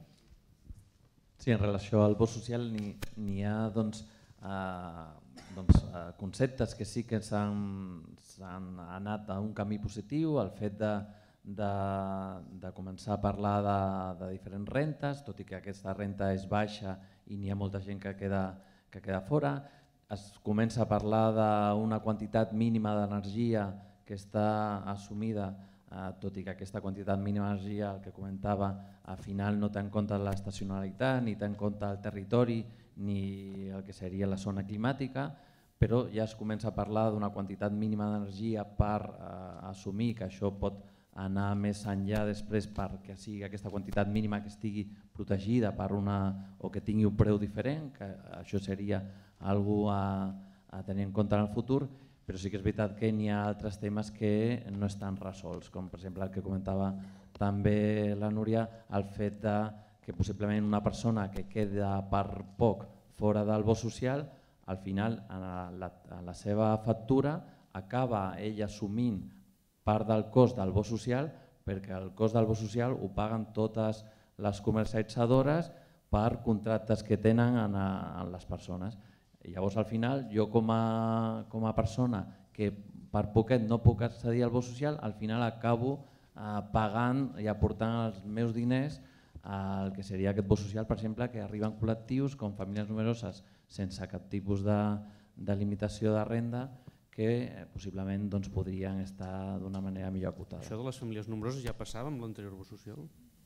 Sí, en relació al bo social n'hi ha doncs, eh, doncs, eh, conceptes que sí que s'han anat a un camí positiu, el fet de, de, de començar a parlar de, de diferents rentes, tot i que aquesta renta és baixa i n'hi ha molta gent que queda, que queda fora. Es comença a parlar d'una quantitat mínima d'energia que està assumida, eh, tot i que aquesta quantitat mínima d'energia, el que comentava, al final no té en compte l'estacionalitat, ni té en compte el territori, ni el que seria la zona climàtica, però ja es comença a parlar d'una quantitat mínima d'energia per eh, assumir que això pot anar més enllà després perquè sigui aquesta quantitat mínima que estigui protegida per una, o que tingui un preu diferent, que això seria algo a, a tenir en compte en el futur, però sí que és veritat que n'hi ha altres temes que no estan resolts, com per exemple el que comentava també la Núria, el fet de que possiblement una persona que queda per poc fora del bo social, al final en la, en la seva factura acaba ell assumint part del cost del bo social perquè el cost del bo social ho paguen totes les comercialitzadores per contractes que tenen en, en les persones. I llavors al final jo com a, com a persona que per poquet no puc accedir al bo social, al final acabo eh, pagant i aportant els meus diners al que seria aquest bo social, per exemple, que arriben col·lectius com famílies numeroses sense cap tipus de, de limitació de renda que eh, possiblement doncs, podrien estar d'una manera millor acotada. Això de les famílies nombroses ja passava amb l'anterior bo social?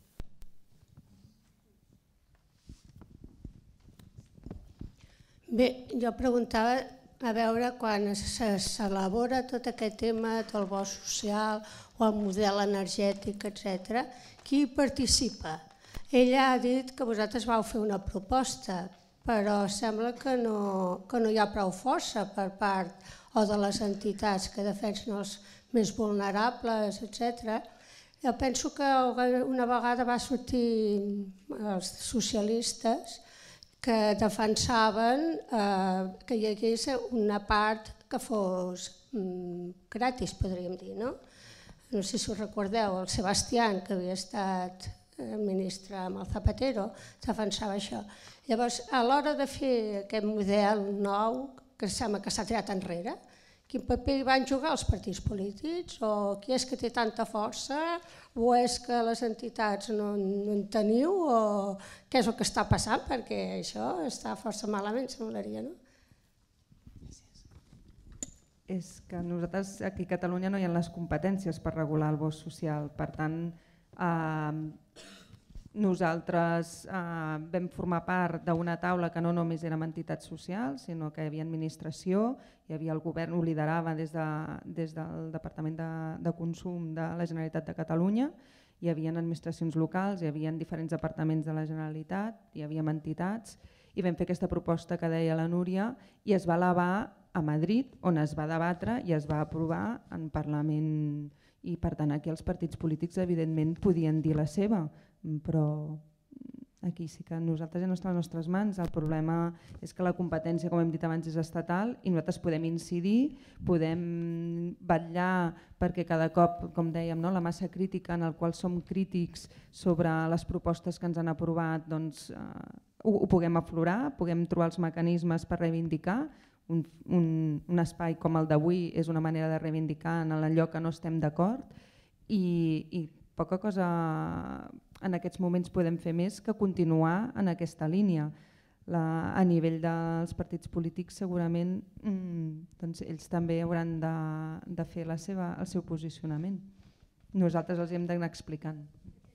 Bé, jo preguntava a veure quan s'elabora tot aquest tema del bo social o el model energètic, etcètera, qui hi participa? Ella ha dit que vosaltres vau fer una proposta, però sembla que no, que no hi ha prou força per part o de les entitats que defensen els més vulnerables, etcètera. Jo penso que una vegada va sortir els socialistes que defensaven eh, que hi hagués una part que fos mm, gratis, podríem dir, no? No sé si us recordeu, el Sebastián, que havia estat ministre amb el Zapatero, defensava això. Llavors, a l'hora de fer aquest model nou, que sembla que s'ha tirat enrere, quin paper hi van jugar els partits polítics? O qui és que té tanta força? O és que les entitats no, no en teniu? O què és el que està passant? Perquè això està força malament, semblaria, no? És que nosaltres aquí a Catalunya no hi ha les competències per regular el bo social. Per tant, eh, nosaltres eh, vam formar part d'una taula que no només érem entitats socials, sinó que hi havia administració, hi havia el govern, ho liderava des, de, des del Departament de, de Consum de la Generalitat de Catalunya, hi havia administracions locals, hi havia diferents departaments de la Generalitat, hi havia entitats, i vam fer aquesta proposta que deia la Núria i es va elevar a Madrid, on es va debatre i es va aprovar en Parlament. I per tant aquí els partits polítics evidentment podien dir la seva, però Aquí sí que nosaltres ja no està a les nostres mans. El problema és que la competència, com hem dit abans, és estatal i nosaltres podem incidir, podem vetllar perquè cada cop, com dèiem, no, la massa crítica en la qual som crítics sobre les propostes que ens han aprovat, doncs, eh, ho, ho puguem aflorar, puguem trobar els mecanismes per reivindicar. Un, un, un espai com el d'avui és una manera de reivindicar en allò que no estem d'acord i, i poca cosa en aquests moments podem fer més que continuar en aquesta línia. La, a nivell dels partits polítics segurament mm, doncs ells també hauran de, de fer la seva, el seu posicionament. Nosaltres els hem d'anar explicant.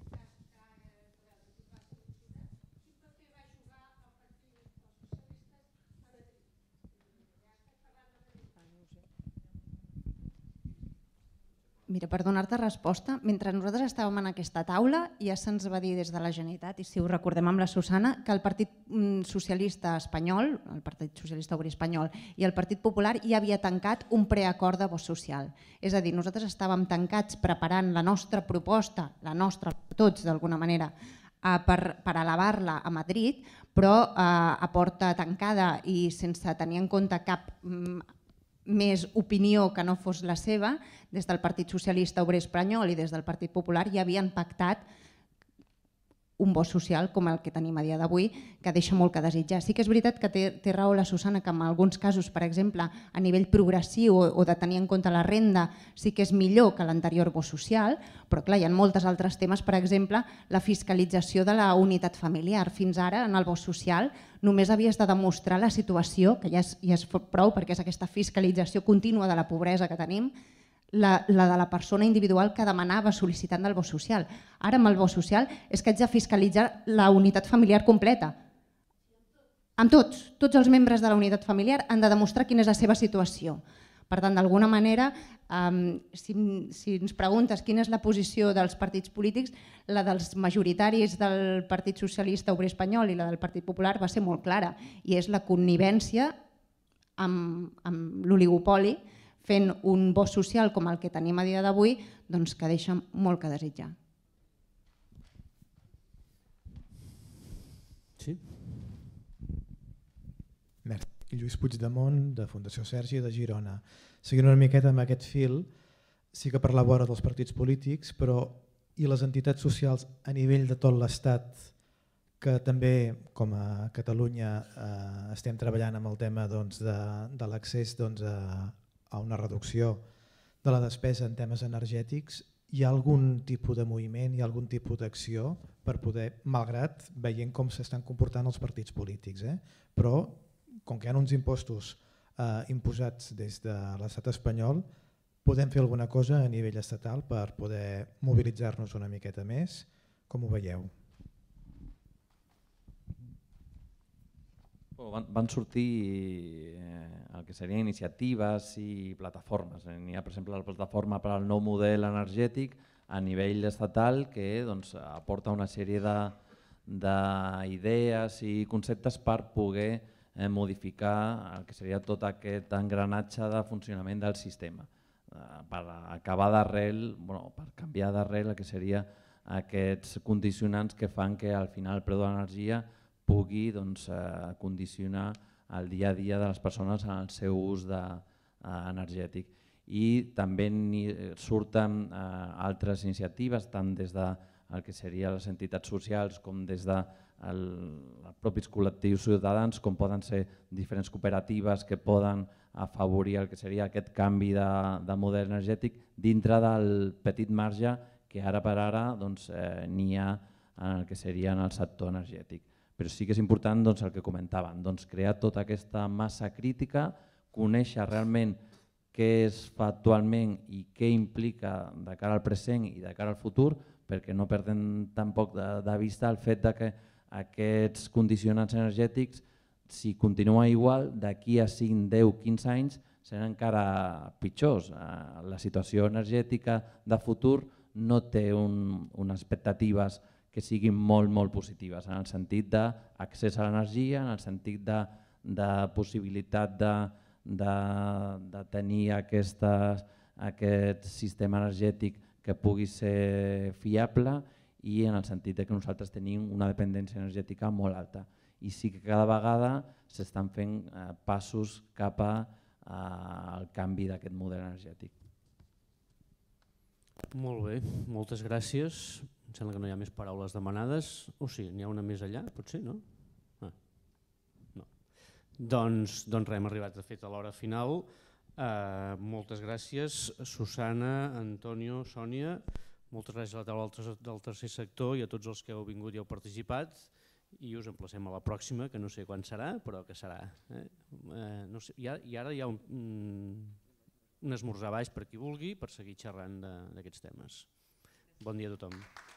Mira, per donar-te resposta, mentre nosaltres estàvem en aquesta taula ja se'ns va dir des de la Generalitat, i si ho recordem amb la Susana, que el Partit Socialista Espanyol, el Partit Socialista Obrer Espanyol i el Partit Popular ja havia tancat un preacord de bo social. És a dir, nosaltres estàvem tancats preparant la nostra proposta, la nostra, tots d'alguna manera, per, per elevar-la a Madrid, però a porta tancada i sense tenir en compte cap més opinió que no fos la seva, des del Partit Socialista Obrer Espanyol i des del Partit Popular ja havien pactat un bo social com el que tenim a dia d'avui, que deixa molt que desitjar. Sí que és veritat que té, té raó la Susana que en alguns casos, per exemple, a nivell progressiu o, o de tenir en compte la renda, sí que és millor que l'anterior bo social, però clar, hi ha molts altres temes, per exemple, la fiscalització de la unitat familiar. Fins ara, en el bo social, només havies de demostrar la situació, que ja és, ja és prou perquè és aquesta fiscalització contínua de la pobresa que tenim, La, la de la persona individual que demanava sol·licitant del bo social. Ara amb el bo social és que haig de fiscalitzar la unitat familiar completa. Amb tots, tots els membres de la unitat familiar han de demostrar quina és la seva situació. Per tant, d'alguna manera, um, si, si ens preguntes quina és la posició dels partits polítics, la dels majoritaris del Partit Socialista Obrer Espanyol i la del Partit Popular va ser molt clara, i és la connivència amb, amb l'oligopoli fent un bo social com el que tenim a dia d'avui, doncs que deixa molt que desitjar. Sí. Merci. Lluís Puigdemont, de Fundació Sergi, de Girona. Seguint una miqueta amb aquest fil, sí que per la vora dels partits polítics, però i les entitats socials a nivell de tot l'Estat, que també, com a Catalunya, eh, estem treballant amb el tema doncs, de, de l'accés doncs, a a una reducció de la despesa en temes energètics, hi ha algun tipus de moviment, hi ha algun tipus d'acció per poder, malgrat veient com s'estan comportant els partits polítics, eh? Però com que hi ha uns impostos eh, imposats des de l'estat espanyol, podem fer alguna cosa a nivell estatal per poder mobilitzar-nos una miqueta més? Com ho veieu? Van, van sortir eh, el que serien iniciatives i plataformes. N'hi ha, per exemple, la plataforma per al nou model energètic a nivell estatal que doncs, aporta una sèrie d'idees i conceptes per poder eh, modificar el que seria tot aquest engranatge de funcionament del sistema. Eh, per acabar d'arrel, bueno, per canviar d'arrel el que seria aquests condicionants que fan que al final el preu de l'energia pugui doncs, eh, condicionar el dia a dia de les persones en el seu ús de, eh, energètic. I també surten eh, altres iniciatives, tant des de el que serien les entitats socials com des dels de propis col·lectius ciutadans, com poden ser diferents cooperatives que poden afavorir el que seria aquest canvi de, de model energètic dintre del petit marge que ara per ara doncs, eh, n'hi ha en el que seria en el sector energètic. Però sí que és important doncs, el que comentaven, doncs, crear tota aquesta massa crítica, conèixer realment què es fa actualment i què implica de cara al present i de cara al futur, perquè no perdem tampoc de, de vista el fet de que aquests condicionants energètics, si continua igual, d'aquí a cinc, deu, quinze anys seran encara pitjors. La situació energètica de futur no té un, unes expectatives que siguin molt, molt positives, en el sentit d'accés a l'energia, en el sentit de, de possibilitat de, de, de tenir aquestes, aquest sistema energètic que pugui ser fiable i en el sentit que nosaltres tenim una dependència energètica molt alta i sí que cada vegada s'estan fent passos cap al canvi d'aquest model energètic. Molt bé, moltes gràcies. Em sembla que no hi ha més paraules demanades. O sí, n'hi ha una més allà, potser, no? Ah, no. Doncs, doncs res, hem arribat de fet a l'hora final. Uh, moltes gràcies, Susana, Antonio, Sònia. Moltes gràcies a la taula del tercer sector i a tots els que heu vingut i heu participat. I us emplacem a la pròxima, que no sé quan serà, però que serà. Eh? Uh, no sé, i, ara, I ara hi ha un... Mm, un esmorzar baix per qui vulgui per seguir xerrant d'aquests temes. Bon dia a tothom.